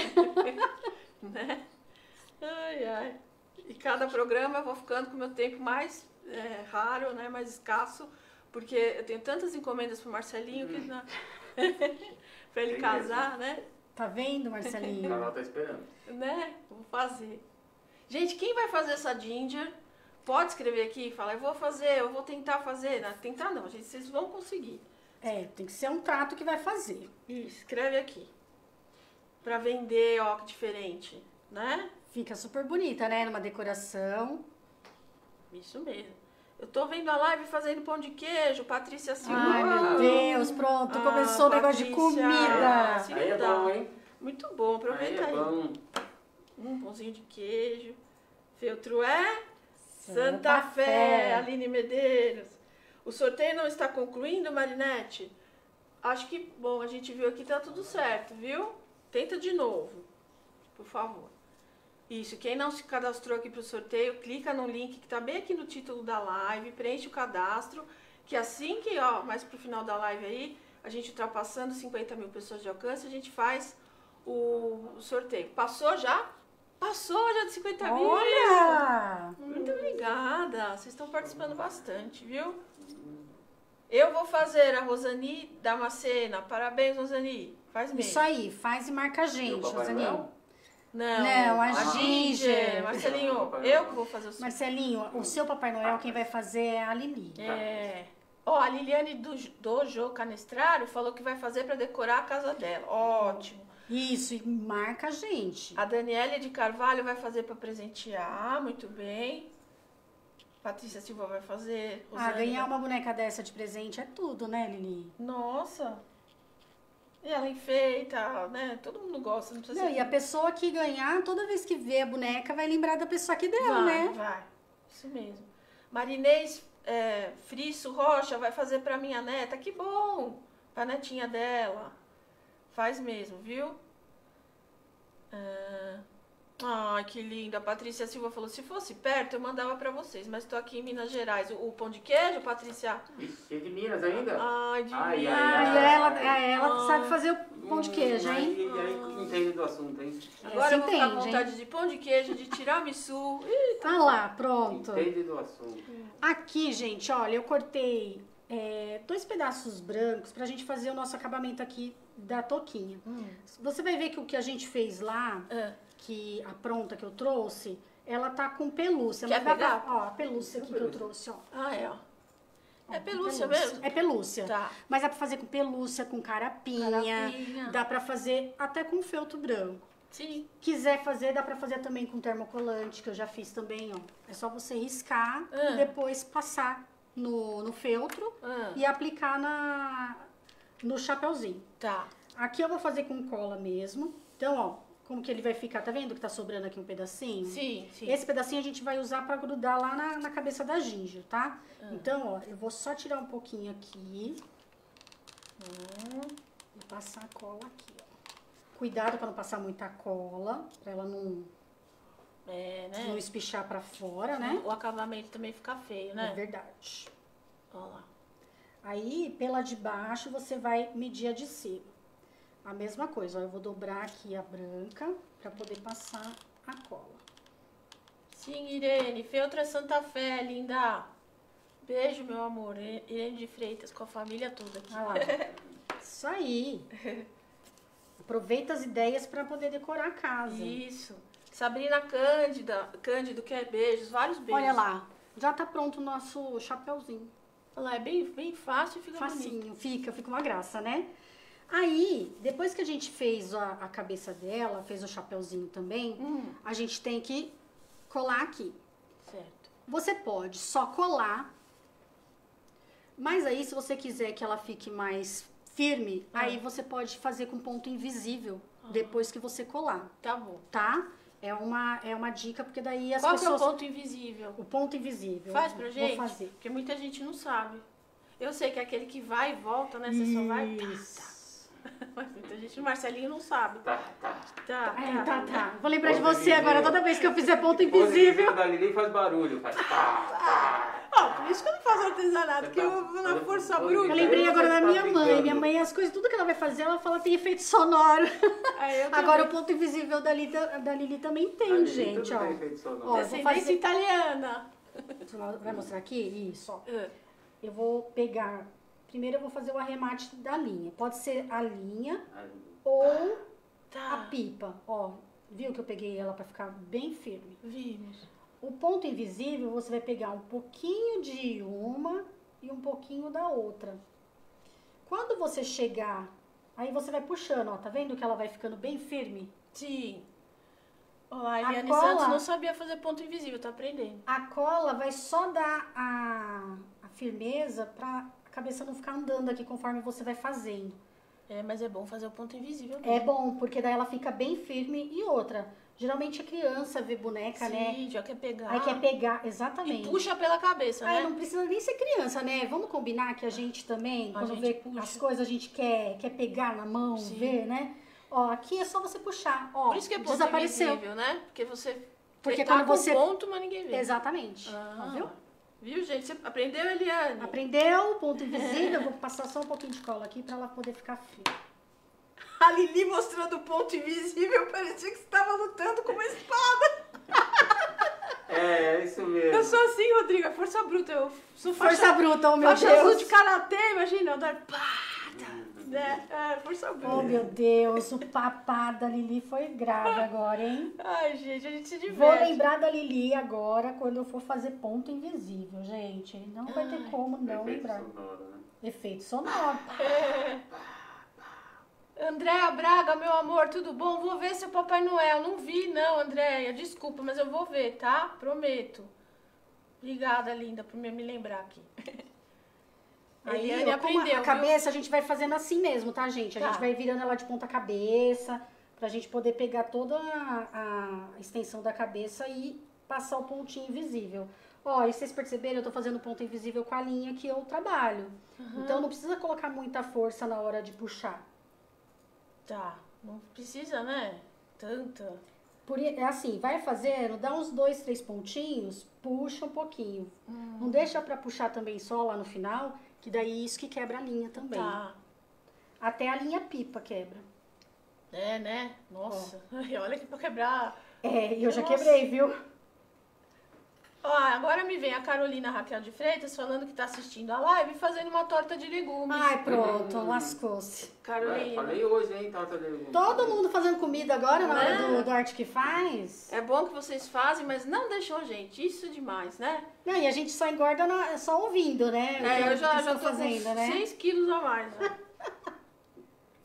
né? Ai, ai. E cada programa eu vou ficando com o meu tempo mais é, raro, né? Mais escasso, porque eu tenho tantas encomendas pro Marcelinho que na... pra ele Tem casar, né? Tá vendo, A Marcelinho? Carol tá esperando. Né? Vou fazer. Gente, quem vai fazer essa ginger, pode escrever aqui e falar, eu vou fazer, eu vou tentar fazer. Não, tentar não, gente, vocês vão conseguir. É, tem que ser um trato que vai fazer. Isso, escreve aqui. Pra vender, ó, que diferente, né? Fica super bonita, né? Numa decoração. Isso mesmo. Eu tô vendo a live fazendo pão de queijo, Patrícia Silva. Ai, meu Deus, pronto. Ah, Começou o negócio de Patrícia. comida. Se Aí é dá. bom, hein? Muito bom, Aí aproveita é aí. bom. Um pãozinho de queijo. Feltro é Santa Santa Fé, Fé. Aline Medeiros. O sorteio não está concluindo, Marinete? Acho que, bom, a gente viu aqui, tá tudo certo, viu? Tenta de novo, por favor. Isso, quem não se cadastrou aqui para o sorteio, clica no link que tá bem aqui no título da live, preenche o cadastro, que assim que, ó, mais pro final da live aí, a gente ultrapassando cinquenta mil pessoas de alcance, a gente faz o, o sorteio. Passou já? Passou já de cinquenta mil! Olha! Muito obrigada, vocês estão participando bastante, viu? Eu vou fazer a Rosani Damascena. Parabéns, Rosani. Faz mesmo. Isso aí, faz e marca a E o gente, Papai Rosaninho. Noel? Não, Não, a Ginger. Ginger. Marcelinho, Papai Noel. eu que vou fazer o seu. Marcelinho, o seu Papai Noel, quem vai fazer é a Lili. É. Ó, a Liliane do Dojo Canestraro falou que vai fazer para decorar a casa dela. Ótimo. Isso, e marca a gente. A Daniele de Carvalho vai fazer para presentear. Muito bem. Patrícia Silva vai fazer. Ah, Rosane ganhar vai- uma boneca dessa de presente é tudo, né, Lili? Nossa. E ela enfeita, né? Todo mundo gosta, não precisa Não, ser. e a pessoa que ganhar, toda vez que vê a boneca, vai lembrar da pessoa que deu, Vai, né? vai. Isso mesmo. Marinês é, Frisso Rocha vai fazer pra minha neta. Que bom! Pra netinha dela. Faz mesmo, viu? Ah, ai, que linda. A Patrícia Silva falou, se fosse perto, eu mandava pra vocês. Mas tô aqui em Minas Gerais. O, o pão de queijo, Patrícia? Ixi, é de Minas ainda? Ai, de Ai, Minas. ai, Ah, e ai. ela, ah, ela Ai. sabe fazer o pão de queijo, Hum, hein? Aí, aí entende do assunto, hein? Agora Você eu vou ficar com entende, vontade hein? de pão de queijo, de tiramisu. Ih, Tá lá, pronto. Entende do assunto. Aqui, gente, olha, eu cortei é, dois pedaços brancos pra gente fazer o nosso acabamento aqui da touquinha. Você vai ver que o que a gente fez lá, ah, que a pronta que eu trouxe, ela tá com pelúcia. Quer mas dá pra- pegar? Ó, a pelúcia aqui que eu trouxe, ó. ah, é, ó. Ó, É com pelúcia mesmo? É pelúcia. Tá. Mas dá pra fazer com pelúcia, com carapinha. Carapinha. Dá pra fazer até com feltro branco. Sim. Quiser fazer, dá pra fazer também com termocolante, que eu já fiz também, ó. É só você riscar Ah. e depois passar no, no feltro Ah. e aplicar na, no chapeuzinho. Tá. Aqui eu vou fazer com cola mesmo. Então, ó, como que ele vai ficar, tá vendo que tá sobrando aqui um pedacinho? Sim, sim. Esse pedacinho a gente vai usar pra grudar lá na, na cabeça da ginger, tá? Ah. Então, ó, eu vou só tirar um pouquinho aqui Hum. e passar a cola aqui, ó. Cuidado pra não passar muita cola, pra ela não, É, não né? espichar pra fora, né? O acabamento também fica feio, É né? verdade. Olha lá. Aí, pela de baixo, você vai medir a de cima. A mesma coisa, ó, eu vou dobrar aqui a branca pra poder passar a cola. Sim, Irene. Feltro é Santa Fé, linda. Beijo, meu amor. Irene de Freitas, com a família toda aqui. Olha lá. Isso aí. Aproveita as ideias pra poder decorar a casa. Isso. Sabrina Cândida, Cândido quer beijos, vários beijos. Olha lá, já tá pronto o nosso chapeuzinho. Olha lá, é bem, bem fácil e fica bonito. Facinho, fica, fica uma graça, né? Aí, depois que a gente fez a, a cabeça dela, fez o chapeuzinho também, Hum, a gente tem que colar aqui. certo. Você pode só colar, mas aí se você quiser que ela fique mais firme, Ah. aí você pode fazer com ponto invisível, depois que você colar, Tá bom. tá? É uma, é uma dica, porque daí as Qual pessoas... que é o ponto invisível? O ponto invisível. Faz pra gente? Vou fazer. Porque muita gente não sabe. Eu sei que é aquele que vai e volta, né? Você só vai... Tá, Isso. tá. Mas muita gente, o Marcelinho não sabe. Tá, tá. Tá, É, tá, tá. Vou lembrar de Ponto você invisível. agora, toda vez que eu fizer ponto Ponto invisível. da Lili faz barulho, faz pá, pá. Ó, por isso que eu não faço artesanato, porque Tá. eu vou na força Ponto bruta. Eu lembrei agora da Você tá minha mãe. brincando. Minha mãe, as coisas, tudo que ela vai fazer, ela fala tem efeito sonoro. Aí eu Agora o também. ponto invisível da Lili, da Lili também A tem, Lili gente, tudo ó. tem efeito sonoro. Ó, eu vou Descendência fazer... italiana. Você vai mostrar aqui? Isso, ó. Ah, Eu vou pegar... Primeiro eu vou fazer o arremate da linha. Pode ser a linha ou a Tá, pipa. Ó, viu que eu peguei ela pra ficar bem firme. vimos. O ponto invisível, você vai pegar um pouquinho de uma e um pouquinho da outra. Quando você chegar, aí você vai puxando, ó. Tá vendo que ela vai ficando bem firme? Sim. Olha lá, a A Eliane cola- Santos não sabia fazer ponto invisível, tá aprendendo. A cola vai só dar a, a firmeza pra a cabeça não ficar andando aqui conforme você vai fazendo. É, mas é bom fazer o ponto invisível É mesmo. bom, porque daí ela fica bem firme. E outra, geralmente a criança vê boneca, né? Sim, já quer pegar. Aí quer pegar, E exatamente. puxa pela cabeça, Aí né? não precisa nem ser criança, né? Vamos combinar que a gente também, A quando gente vê puxa. as coisas, a gente quer, quer pegar na mão, Sim. ver, né? Ó, aqui é só você puxar. Ó, Por isso que é ponto desapareceu. invisível, né? Porque você Porque tá quando com você- ponto, mas ninguém vê. Exatamente. Ah, Ó, viu? Viu, gente? Você aprendeu, Eliane? Aprendeu? Ponto invisível. Eu vou passar só um pouquinho de cola aqui pra ela poder ficar firme. A Lili mostrando o ponto invisível, parecia que você estava lutando com uma espada. É, é isso Eu mesmo. sou assim, Rodrigo, é força bruta. Eu sou faixa, Força bruta, oh meu faixa azul Deus. de karatê, imagina, eu dar pá, né? É, força bruta. Oh meu Deus, o papá da Lili foi grave agora, hein? Ai, gente, a gente se diverte. Vou lembrar da Lili agora quando eu for fazer ponto invisível, gente. Não vai ter como não Efeito lembrar. sonoro, né? Efeito sonoro. Andréa Braga, meu amor, tudo bom? Vou ver seu Papai Noel. Não vi, não, Andréia. Desculpa, mas eu vou ver, tá? Prometo. Obrigada, linda, por me me lembrar aqui. A Aí, Eliane ó, como aprendeu, a cabeça a gente vai fazendo assim mesmo, tá, gente? A Tá. gente vai virando ela de ponta cabeça, pra gente poder pegar toda a, a extensão da cabeça e passar o pontinho invisível. Ó, e vocês perceberam, eu tô fazendo ponto invisível com a linha que eu trabalho. Então não precisa colocar muita força na hora de puxar. Tá, não precisa, né? Tanta. Por, i- é assim, vai fazendo, dá uns dois, três pontinhos, puxa um pouquinho. Hum. Não deixa pra puxar também só lá no final, que daí isso que quebra a linha também. Tá. Até a linha pipa quebra. É, né? Nossa. Ai, olha aqui pra quebrar. É, e eu já Nossa. quebrei, viu? Ó, agora me vem a Carolina Raquel de Freitas falando que tá assistindo a live e fazendo uma torta de legumes. Ai, pronto, lascou-se. Ué, Carolina. falei hoje, hein, Tata Legumes. Todo mundo fazendo comida agora na hora Né? do, do Arte que Faz. É bom que vocês fazem, mas não deixam a gente. Isso é demais, né? Não, e a gente só engorda na- só ouvindo, né? O que É, eu já, eles já estão tô fazendo, com né? seis quilos a mais. Ó.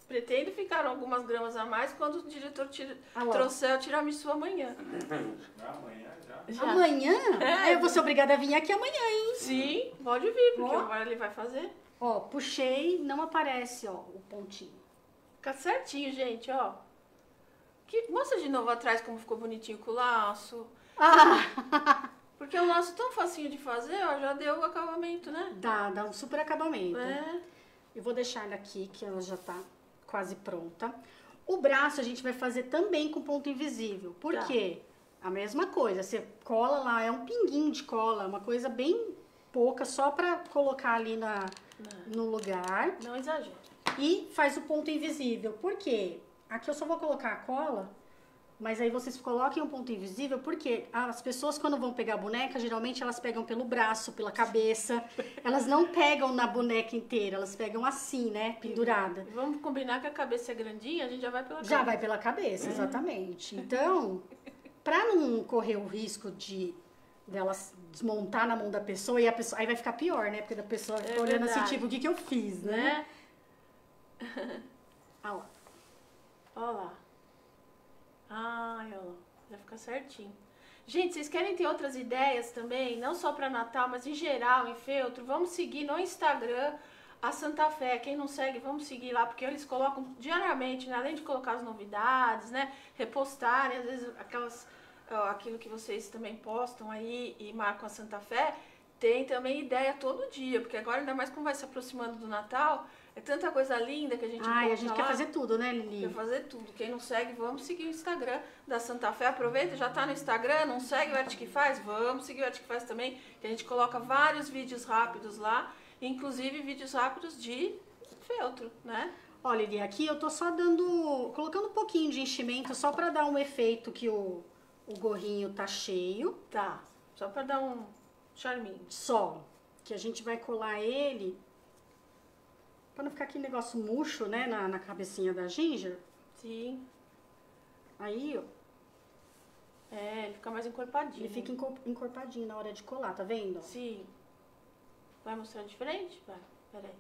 Pretendo ficar algumas gramas a mais quando o diretor tira, Ah, lá. trouxer o tiramisu amanhã. Amanhã já. Já. Amanhã? É. Eu vou ser obrigada a vir aqui amanhã, hein? Sim, pode vir, porque Ó. agora ele vai fazer. Ó, puxei, não aparece, ó, o pontinho. Fica certinho, gente, ó. Que, mostra de novo atrás como ficou bonitinho com o laço. Ah! Porque é um laço tão facinho de fazer, ó, já deu o acabamento, né? Dá, dá um super acabamento. É. Eu vou deixar ela aqui, que ela já tá quase pronta. O braço a gente vai fazer também com ponto invisível. Por Tá. quê? A mesma coisa, você cola lá, é um pinguinho de cola, uma coisa bem pouca, só pra colocar ali na, no lugar. Não exagera. E faz o ponto invisível. Por quê? Aqui eu só vou colocar a cola, mas aí vocês coloquem um ponto invisível, porque as pessoas quando vão pegar a boneca, geralmente elas pegam pelo braço, pela cabeça. Elas não pegam na boneca inteira, elas pegam assim, né, pendurada. E vamos combinar que a cabeça é grandinha, a gente já vai pela Já cabeça. vai pela cabeça, exatamente. Então, pra não correr o risco de dela desmontar na mão da pessoa, e a pessoa, aí vai ficar pior, né? Porque a pessoa fica É olhando verdade. assim, tipo, o que que eu fiz, né? Né? Ah lá. Olha lá. Ai, olha lá. Já fica certinho. Gente, vocês querem ter outras ideias também? Não só para Natal, mas em geral, em feltro? Vamos seguir no Instagram a Santa Fé. Quem não segue, vamos seguir lá, porque eles colocam diariamente, né? Além de colocar as novidades, né? Repostarem, às vezes, aquelas, ó, aquilo que vocês também postam aí e marcam a Santa Fé. Tem também ideia todo dia, porque agora, ainda mais como vai se aproximando do Natal, é tanta coisa linda que a gente Ai, a encontra gente lá. quer fazer tudo, né, Lili? Quer fazer tudo. Quem não segue, vamos seguir o Instagram da Santa Fé. Aproveita, já tá no Instagram, não segue o Arte que Faz? Vamos seguir o Arte que Faz também, que a gente coloca vários vídeos rápidos lá, inclusive vídeos rápidos de feltro, né? Olha, Lili, aqui eu tô só dando, colocando um pouquinho de enchimento, só pra dar um efeito que o, o gorrinho tá cheio. Tá, só pra dar um charminho. Só, que a gente vai colar ele, pra não ficar aquele negócio murcho, né, na, na cabecinha da Ginger. Sim, Aí, ó, é, ele fica mais encorpadinho. ele fica encor- encorpadinho na hora de colar, tá vendo? Sim. Vai mostrar de frente? Vai, peraí.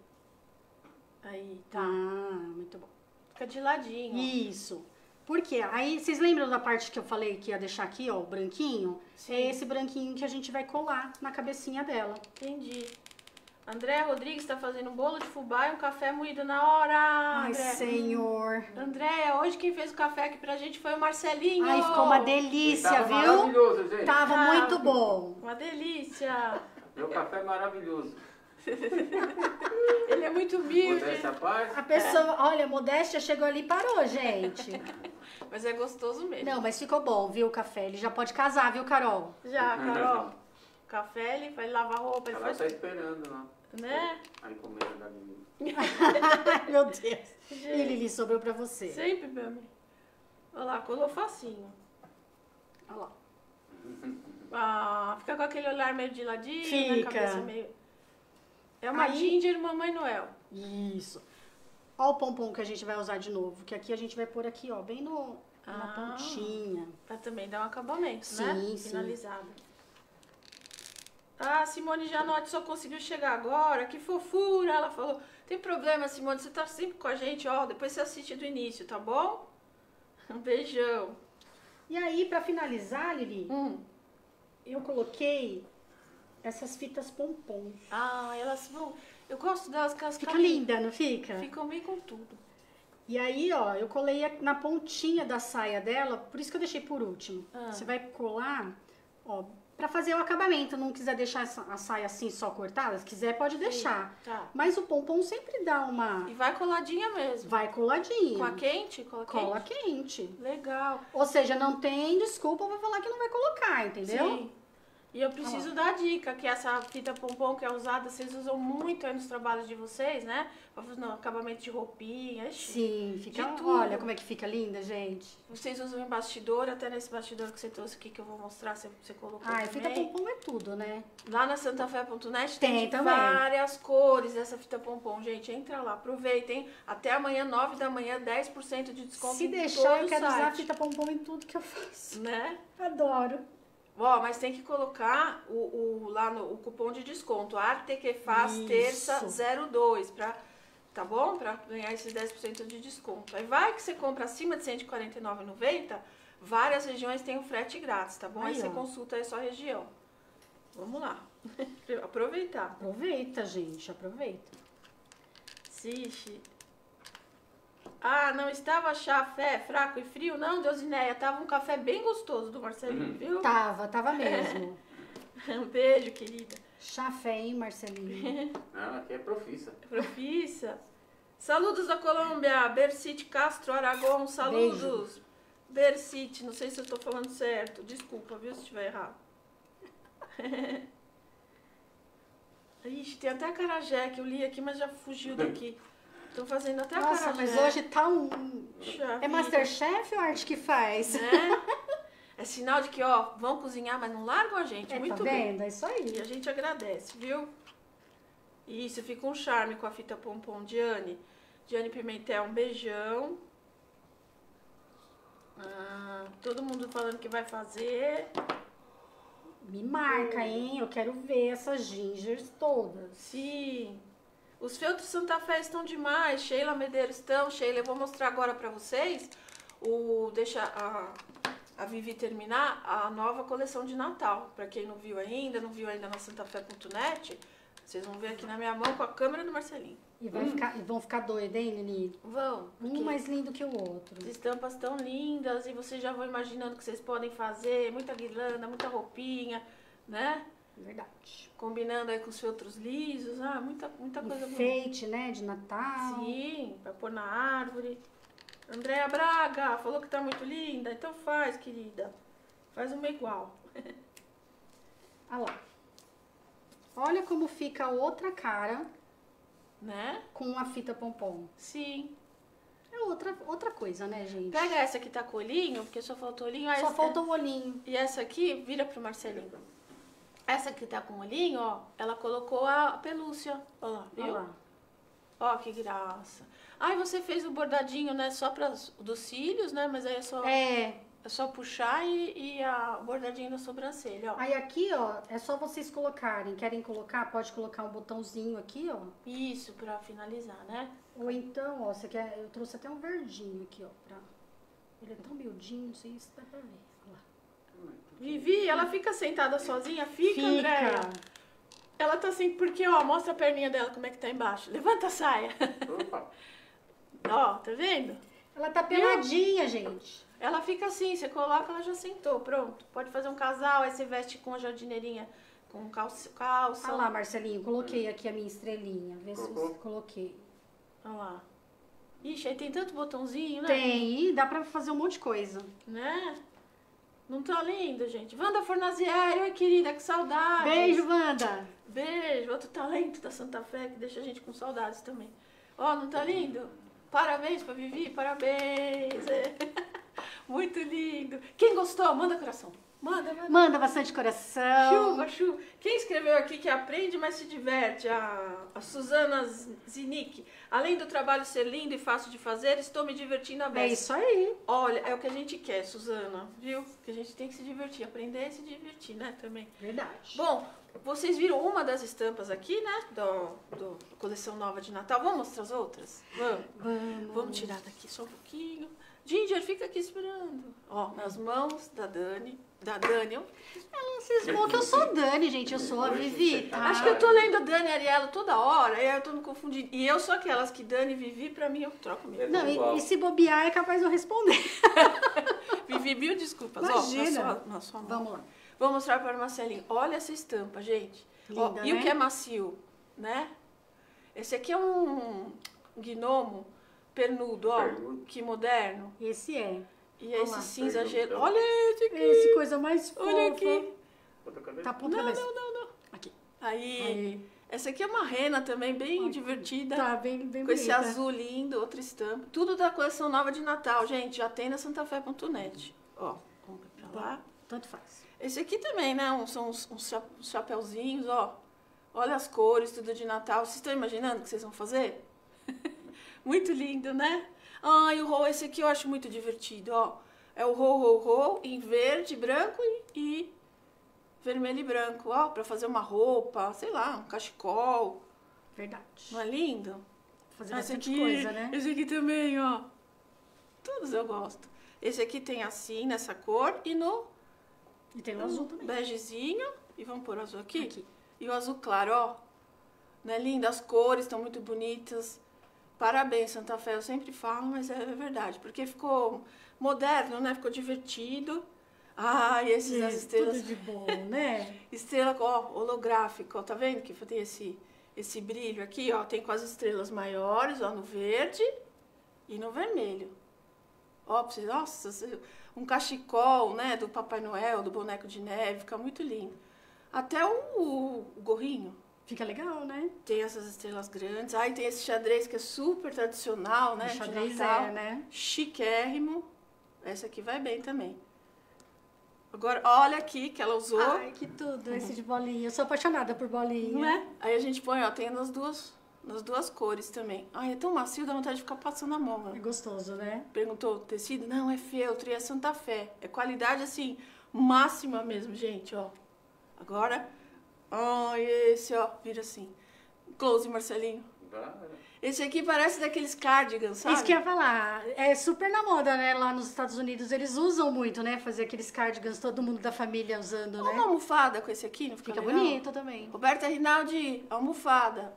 Aí, tá. Ah, muito bom. Fica de ladinho, ó. Isso. Por quê? Aí, vocês lembram da parte que eu falei que ia deixar aqui, ó, o branquinho? Sim. É esse branquinho que a gente vai colar na cabecinha dela. Entendi. André Rodrigues está fazendo um bolo de fubá e um café moído na hora. Ai, André. senhor. André, hoje quem fez o café aqui pra gente foi o Marcelinho. Ai, ficou uma Ele delícia, tava viu? maravilhoso, gente. Tava Ah, muito bom. Uma delícia. Meu café é maravilhoso. Ele é muito humilde, Modéstia à parte. A pessoa, olha, a modéstia chegou ali e parou, gente. mas é gostoso mesmo. Não, mas ficou bom, viu, o café? Ele já pode casar, viu, Carol? Já, Carol. Café, ele vai lavar roupa, ele Ela faz... tá esperando lá. Né? Aí comendo da menina. Ai, meu Deus. E Gente, Lili, sobrou pra você. sempre, meu amigo. Olha lá, colou facinho. Olha lá. Ah, fica com aquele olhar meio de ladinho, né? Fica. Cabeça meio... É uma Aí- Ginger e Mamãe Noel. Isso. Ó o pompom que a gente vai usar de novo, que aqui a gente vai pôr aqui, ó, bem no, na Ah. pontinha. Pra também dar um acabamento, Sim, né? sim. Finalizado. Ah, Simone Janotti só conseguiu chegar agora. Que fofura, ela falou. Tem problema, Simone, você tá sempre com a gente, ó. Depois você assiste do início, tá bom? Um beijão. E aí, pra finalizar, Lili, Hum. eu coloquei essas fitas pompom. Ah, elas vão... Eu gosto delas, que elas Fica ficam- linda, não fica? Ficam bem com tudo. E aí, ó, eu colei a- na pontinha da saia dela, por isso que eu deixei por último. Ah. Você vai colar, ó, pra fazer o acabamento. Não quiser deixar essa- a saia assim só cortada, se quiser pode deixar. Tá. Mas o pompom sempre dá uma... E vai coladinha mesmo. Vai coladinho. Com a quente? Cola quente? Cola quente. Legal. Ou seja, não tem desculpa pra falar que não vai colocar, entendeu? Sim. E eu preciso dar dica, que essa fita pompom que é usada, vocês usam muito aí nos trabalhos de vocês, né? Pra fazer no acabamento de roupinha. Ixi. Sim, fica... De tudo. Olha como é que fica linda, gente. Vocês usam em bastidor, até nesse bastidor que você trouxe aqui, que eu vou mostrar, você, você colocou Ah, fita também. pompom é tudo, né? Lá na santafé ponto net Tem tem, também. várias cores dessa fita pompom. Gente, entra lá, aproveitem. Até amanhã, nove da manhã, dez por cento de desconto Se em deixar, todo eu o quero usar site. fita pompom em tudo que eu faço. Né? Adoro. Ó, mas tem que colocar o, o, lá no o cupom de desconto, Artequefaz Isso. terça zero dois, pra tá bom? Pra ganhar esses dez por cento de desconto. Aí vai que você compra acima de cento e quarenta e nove reais e noventa centavos, várias regiões têm o frete grátis, tá bom? Aí, Aí, você ó. consulta aí a sua região. Vamos lá. Aproveitar. Aproveita, gente, aproveita. Xixi. Ah, não estava chafé fraco e frio? Não, Deusinéia, tava um café bem gostoso do Marcelinho, viu? Tava, tava mesmo. Um beijo, querida. Chafé, hein, Marcelinho? Não, aqui é profissa. Profissa. Saludos da Colômbia, Bercite Castro Aragon, saludos. Bercite, não sei se eu tô falando certo. Desculpa, viu, se estiver errado. Ixi, tem até acarajé que eu li aqui, mas já fugiu daqui. Tô fazendo até Nossa, acarajé. mas hoje tá um... Puxa É vida. Masterchef ou arte que faz? Né? É sinal de que, ó, vão cozinhar, mas não largam a gente. É, Muito tá bem. vendo? É isso E aí. a gente agradece, viu? Isso, fica um charme com a fita pompom. Diane. Diane Pimentel, um beijão. Ah, todo mundo falando que vai fazer. Me marca, hein? Eu quero ver essas gingers todas. Sim. Os feltros Santa Fé estão demais. Sheila Medeiros estão. Sheila, eu vou mostrar agora pra vocês. O, deixa a, a Vivi terminar a nova coleção de Natal. Pra quem não viu ainda, não viu ainda na santafé ponto net, vocês vão ver aqui na minha mão com a câmera do Marcelinho. E, vai ficar, e vão ficar doidas, hein, Lili? Vão. Um mais lindo que o outro. As estampas tão lindas e vocês já vão imaginando o que vocês podem fazer. Muita guirlanda, muita roupinha, né? Verdade. Combinando aí com os feltros lisos. Ah, muita, muita coisa bonita. Enfeite, né? De Natal. Sim, pra pôr na árvore. Andréa Braga falou que tá muito linda. Então faz, querida. Faz uma igual. Olha lá. Olha como fica a outra cara Né? com a fita pompom. Sim. É outra, outra coisa, né, gente? Pega essa que tá com olhinho, porque só faltou olhinho. Ah, Só essa- falta o olhinho. E essa aqui, vira pro Marcelinho. Essa que tá com olhinho, ó, ela colocou a pelúcia. Ó lá, viu? Olha lá. Ó, que graça. Ai, você fez o bordadinho, né, só para dos cílios, né? Mas aí é só, É. é só puxar e, e a o bordadinho na sobrancelha, ó. Aí aqui, ó, é só vocês colocarem. Querem colocar? Pode colocar um botãozinho aqui, ó. Isso, pra finalizar, né? Ou então, ó, você quer. Eu trouxe até um verdinho aqui, ó. Pra... Ele é tão miudinho, não sei se dá pra ver. Olha lá. Vivi, ela fica sentada sozinha? Fica, Fica. Andréia. Ela tá assim, porque, ó, mostra a perninha dela como é que tá embaixo. Levanta a saia. Opa. Ó, tá vendo? Ela tá peladinha, gente. Ela fica assim, você coloca, ela já sentou, pronto. Pode fazer um casal, aí você veste com a jardineirinha, com calça. calça. Olha lá, Marcelinho, coloquei aqui a minha estrelinha. Vê se Colocou? você coloquei. Olha lá. Ixi, aí tem tanto botãozinho, né? Tem, e dá pra fazer um monte de coisa. Né? Não tá lindo, gente? Wanda Fornazieri, oi querida, que saudade. Beijo, Wanda. Beijo, outro talento da Santa Fé que deixa a gente com saudades também. Ó, não tá lindo? Parabéns pra Vivi, parabéns. É. Muito lindo. Quem gostou, manda coração. Manda, manda. Manda bastante coração. Chuva, chuva. Quem escreveu aqui que aprende, mas se diverte? A, a Suzana Zinick. Além do trabalho ser lindo e fácil de fazer, estou me divertindo a É beça. isso aí. Olha, é o que a gente quer, Suzana, viu? Que a gente tem que se divertir, aprender e se divertir, né, também. Verdade. Bom, vocês viram uma das estampas aqui, né, do, do coleção nova de Natal. Vamos mostrar as outras? Vamos. Vamos. Vamos tirar daqui só um pouquinho. Ginger, fica aqui esperando. Ó, nas mãos da Dani, da Dani. Eu Ela cismou que eu sou Dani, gente. Eu sou a Vivi, tá? acho que eu tô lendo Dani e Ariela toda hora, aí eu tô me confundindo. E eu sou aquelas que Dani e Vivi, pra mim, eu troco mesmo. Não, igual. e, e se bobear é capaz de eu responder. Vivi, mil desculpas. Imagina. Ó, na sua, na sua mão. Vamos lá. Vou mostrar para o Marcelinho. Olha essa estampa, gente. Ó, Linda, e o né? que é macio, né? Esse aqui é um gnomo pernudo, ó. Pernudo. Que moderno. Esse é. E Olha esse lá. cinza Pernudo. gelo. Olha esse aqui. Esse coisa mais fofa. Olha aqui. Outra cabeça. Tá ponta Não, cabeça. não, não, não. Aqui. Aí, Aí. essa aqui é uma rena também, bem divertida. Tá bem, bem Com esse bonita. azul lindo, outra estampa. Tudo da coleção nova de Natal, gente. Já tem na santafé ponto net. Ó, vamos pra lá. Tanto faz. Esse aqui também, né? Um- são uns, uns cha- uns chapeuzinhos, ó. Olha as cores, tudo de Natal. Vocês estão imaginando o que vocês vão fazer? Muito lindo, né? Ai, o ro, esse aqui eu acho muito divertido, ó. É o ro, ro, ro, em verde, branco e, e vermelho e branco, ó. Pra fazer uma roupa, sei lá, um cachecol. Verdade. Não é lindo? fazer Esse bastante aqui, coisa, né? esse aqui também, ó. Todos eu gosto. Esse aqui tem assim, nessa cor, e no E tem o azul também. begezinho. E vamos pôr o azul aqui? Aqui. E o azul claro, ó. Não é lindo? As cores estão muito bonitas. Parabéns, Santa Fé. Eu sempre falo, mas é verdade. Porque ficou moderno, né? Ficou divertido. Ah, e esses das Gente, estrelas. tudo de bom, né? Estrela, ó, holográfica, ó. Tá vendo que tem esse, esse brilho aqui, ó? Tem com as estrelas maiores, ó, no verde e no vermelho. Ó, pra vocês, nossa, um cachecol, né? Do Papai Noel, do boneco de neve. Fica muito lindo. Até o, o, o gorrinho. Fica legal, né? Tem essas estrelas grandes. Aí tem esse xadrez que é super tradicional, né? O de xadrez Natal. é, né? Chiquérrimo. Essa aqui vai bem também. Agora, olha aqui que ela usou. Ai, que tudo, esse de bolinha. Eu sou apaixonada por bolinha. Não é? Aí a gente põe, ó, tem nas duas, nas duas cores também. Ai, é tão macio, dá vontade de ficar passando a mão. É Né? gostoso, né? Perguntou, tecido? Não, é feltro e é Santa Fé. É qualidade, assim, máxima mesmo, gente, ó. Agora, ó, esse, ó, vira assim. Close, Marcelinho. Vai. Esse aqui parece daqueles cardigans, sabe? Isso que eu ia falar. É super na moda, né? Lá nos Estados Unidos eles usam muito, né? Fazer aqueles cardigans, todo mundo da família usando, Uma né? almofada com esse aqui, não fica, Fica legal? bonito também. Roberta Rinaldi, almofada.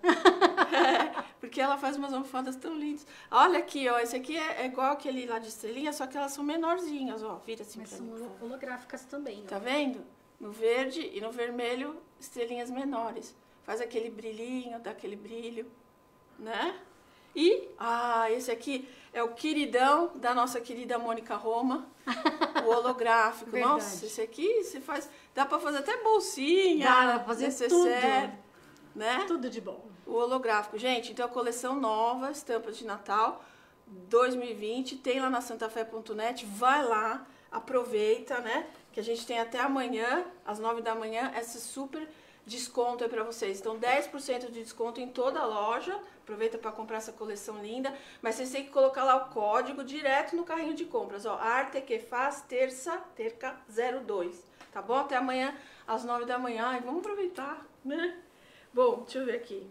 É, porque ela faz umas almofadas tão lindas. Olha aqui, ó. Esse aqui é, é igual aquele lá de estrelinha, só que elas são menorzinhas, ó. Vira assim Mas pra são mim, por favor. holográficas também, ó. Tá vendo? No verde e no vermelho, estrelinhas menores. Faz aquele brilhinho, dá aquele brilho, né? E, ah, esse aqui é o queridão da nossa querida Mônica Roma, o holográfico. Verdade. Nossa, esse aqui você faz, dá pra fazer até bolsinha, Dá pra fazer necessaire, né? Tudo de bom. O holográfico. Gente, então a coleção nova, estampas de Natal dois mil e vinte, tem lá na santafé ponto net, vai lá, aproveita, né? Que a gente tem até amanhã, às nove da manhã, esse super desconto aí pra vocês. Então, dez por cento de desconto em toda a loja. Aproveita para comprar essa coleção linda. Mas vocês têm que colocar lá o código direto no carrinho de compras. Ó, Artequefaz Terça Terca zero dois. Tá bom? Até amanhã, às nove da manhã. Ai, vamos aproveitar, né? Bom, deixa eu ver aqui.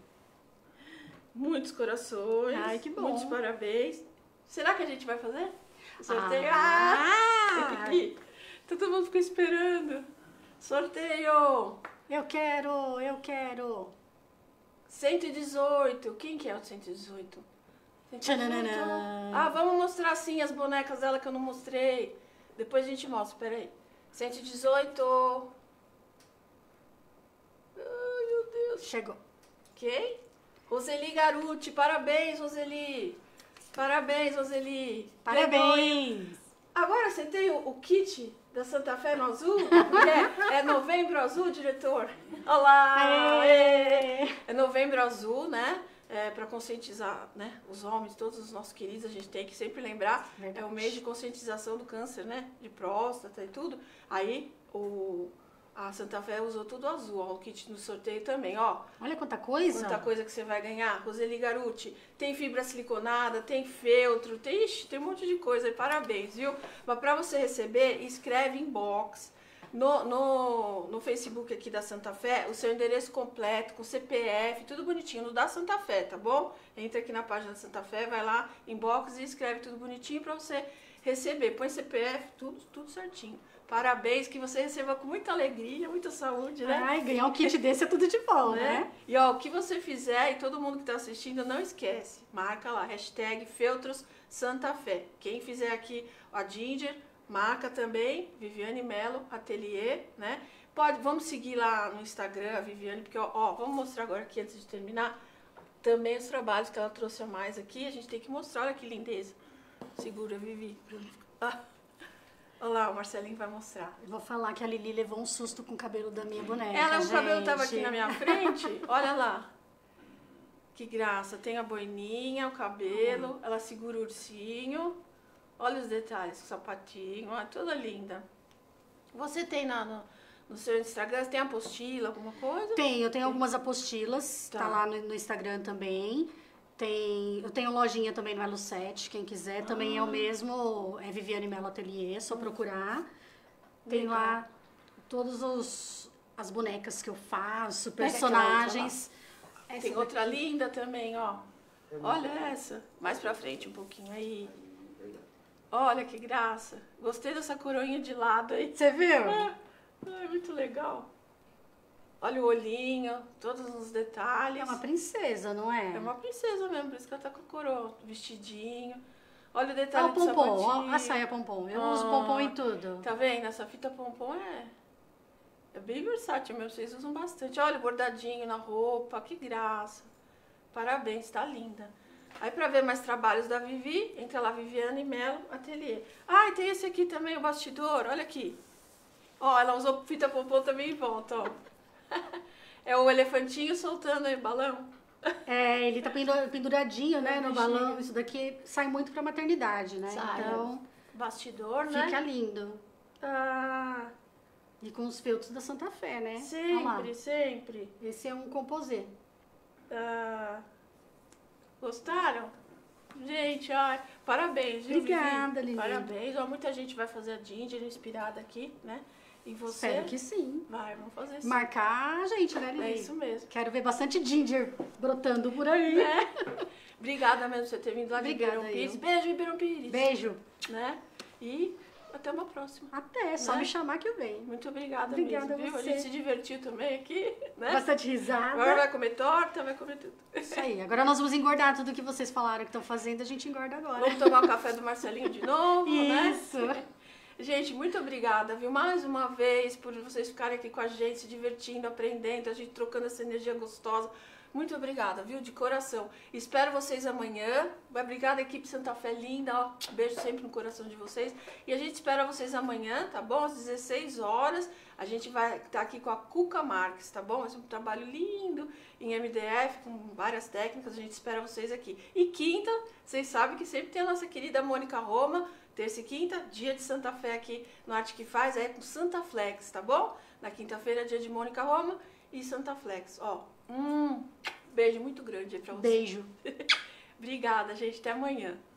Muitos corações. Ai, que bom. Muitos parabéns. Será que a gente vai fazer? O sorteio? Ah! Aqui. Todo mundo ficou esperando. Sorteio! Eu quero, eu quero. cento e dezoito. Quem que é o cento e dezoito? Tchananana. Ah, vamos mostrar sim as bonecas dela que eu não mostrei. Depois a gente mostra, peraí. cento e dezoito. Ai, meu Deus. Chegou. Quem? Roseli Garuti. Parabéns, Roseli. Parabéns, Roseli. Ganhou. Parabéns. Agora você tem o, o kit da Santa Fé no azul? É, é novembro azul, diretor? Olá! Aê! É novembro azul, né? É, para conscientizar, né? Os homens, todos os nossos queridos, a gente tem que sempre lembrar. Verdade. É o mês de conscientização do câncer, né? De próstata e tudo. Aí o, a Santa Fé usou tudo azul, ó. O kit no sorteio também, ó. Olha quanta coisa. Quanta coisa que você vai ganhar. Roseli Garuti, tem fibra siliconada, tem feltro, tem, ixi, tem um monte de coisa aí. Parabéns, viu? Mas para você receber, escreve inbox no, no, no Facebook aqui da Santa Fé, o seu endereço completo, com C P F, tudo bonitinho, no da Santa Fé, tá bom? Entra aqui na página da Santa Fé, vai lá, inbox e escreve tudo bonitinho para você receber. Põe C P F, tudo, tudo certinho. Parabéns, que você receba com muita alegria, muita saúde, né? Ai, ganhar um kit desse é tudo de bom, né? E ó, o que você fizer, e todo mundo que tá assistindo, não esquece. Marca lá, hashtag Feltros Santa Fé. Quem fizer aqui a Ginger, marca também, Viviane Melo Atelier, né? Pode, vamos seguir lá no Instagram, a Viviane, porque ó, ó, vamos mostrar agora aqui, antes de terminar, também os trabalhos que ela trouxe a mais aqui. A gente tem que mostrar, olha que lindeza. Segura, Vivi. Ah. Olha lá, o Marcelinho vai mostrar. Eu vou falar que a Lili levou um susto com o cabelo da minha boneca, Ela, o gente. cabelo tava aqui na minha frente. Olha lá. Que graça. Tem a boininha, o cabelo. Ela segura o ursinho. Olha os detalhes, o sapatinho. Olha, toda linda. Você tem na, no, no seu Instagram, tem apostila, alguma coisa? Tem, eu tenho algumas apostilas, tá, Tá. lá no, no Instagram também. Tem, eu tenho lojinha também no Elo sete, quem quiser. Também é o mesmo, é Viviane Melo Atelier, só procurar. Tem Legal. lá todas os, as bonecas que eu faço, Pega aquela personagens. Essa Tem daqui. outra linda também, ó. Olha essa. Mais pra frente um pouquinho aí. Olha que graça. Gostei dessa coroinha de lado aí. Você viu? Ah, é muito legal. Olha o olhinho, todos os detalhes. É uma princesa, não é? É uma princesa mesmo, por isso que ela tá com a coroa. Vestidinho. Olha o Olha detalhe o do pompom, sapatinho. ó, a saia pompom. Eu Ah. uso pompom em tudo. Tá vendo? Essa fita pompom é, é bem versátil mesmo, vocês usam bastante. Olha o bordadinho na roupa, que graça. Parabéns, tá linda. Aí pra ver mais trabalhos da Vivi, entra lá Viviane Melo Ateliê. Ah, e tem esse aqui também, o bastidor, olha aqui. Ó, ela usou fita pompom também em volta, ó. É o elefantinho soltando aí o balão. É, ele tá pendu- penduradinho, né, É, no bichinho. balão. Isso daqui sai muito pra maternidade, né? Sai. Então, Bastidor, né? fica lindo. Ah, E com os feltros da Santa Fé, né? Olha lá. sempre, sempre. Esse é um composê. Ah, gostaram? Gente, ai, parabéns, viu, Obrigada, Vivi? Lili. Parabéns. Ó, muita gente vai fazer a ginger inspirada aqui, né? E você? Espero que sim. Vai, vamos fazer sim. Marcar a gente, né, Lili? É isso mesmo. Quero ver bastante ginger brotando por aí. Né? Obrigada mesmo por você ter vindo lá de Obrigada, Ribeirão Pires. eu. Beijo, Ribeirão Pires. Beijo. Né? E até uma próxima. Até, só Né? me chamar que eu venho. Muito obrigada, Obrigada mesmo, viu? a A você. gente se divertiu também aqui, né? Bastante Agora risada. vai comer torta, vai comer tudo. Isso aí. Agora nós vamos engordar tudo que vocês falaram que estão fazendo, a gente engorda agora. Vamos tomar o café do Marcelinho de novo, né? Isso. Gente, muito obrigada, viu? Mais uma vez por vocês ficarem aqui com a gente, se divertindo, aprendendo, a gente trocando essa energia gostosa. Muito obrigada, viu? De coração. Espero vocês amanhã. Obrigada, equipe Santa Fé linda. Ó, beijo sempre no coração de vocês. E a gente espera vocês amanhã, tá bom? Às dezesseis horas. A gente vai estar aqui com a Cuca Marques, tá bom? Esse é um trabalho lindo em M D F, com várias técnicas. A gente espera vocês aqui. E quinta, vocês sabem que sempre tem a nossa querida Mônica Roma. Terça e quinta, dia de Santa Fé aqui no Arte que Faz, é com Santa Flex, tá bom? Na quinta-feira, dia de Mônica Roma e Santa Flex. Ó, hum, beijo muito grande aí pra vocês. Beijo. Obrigada, gente. Até amanhã.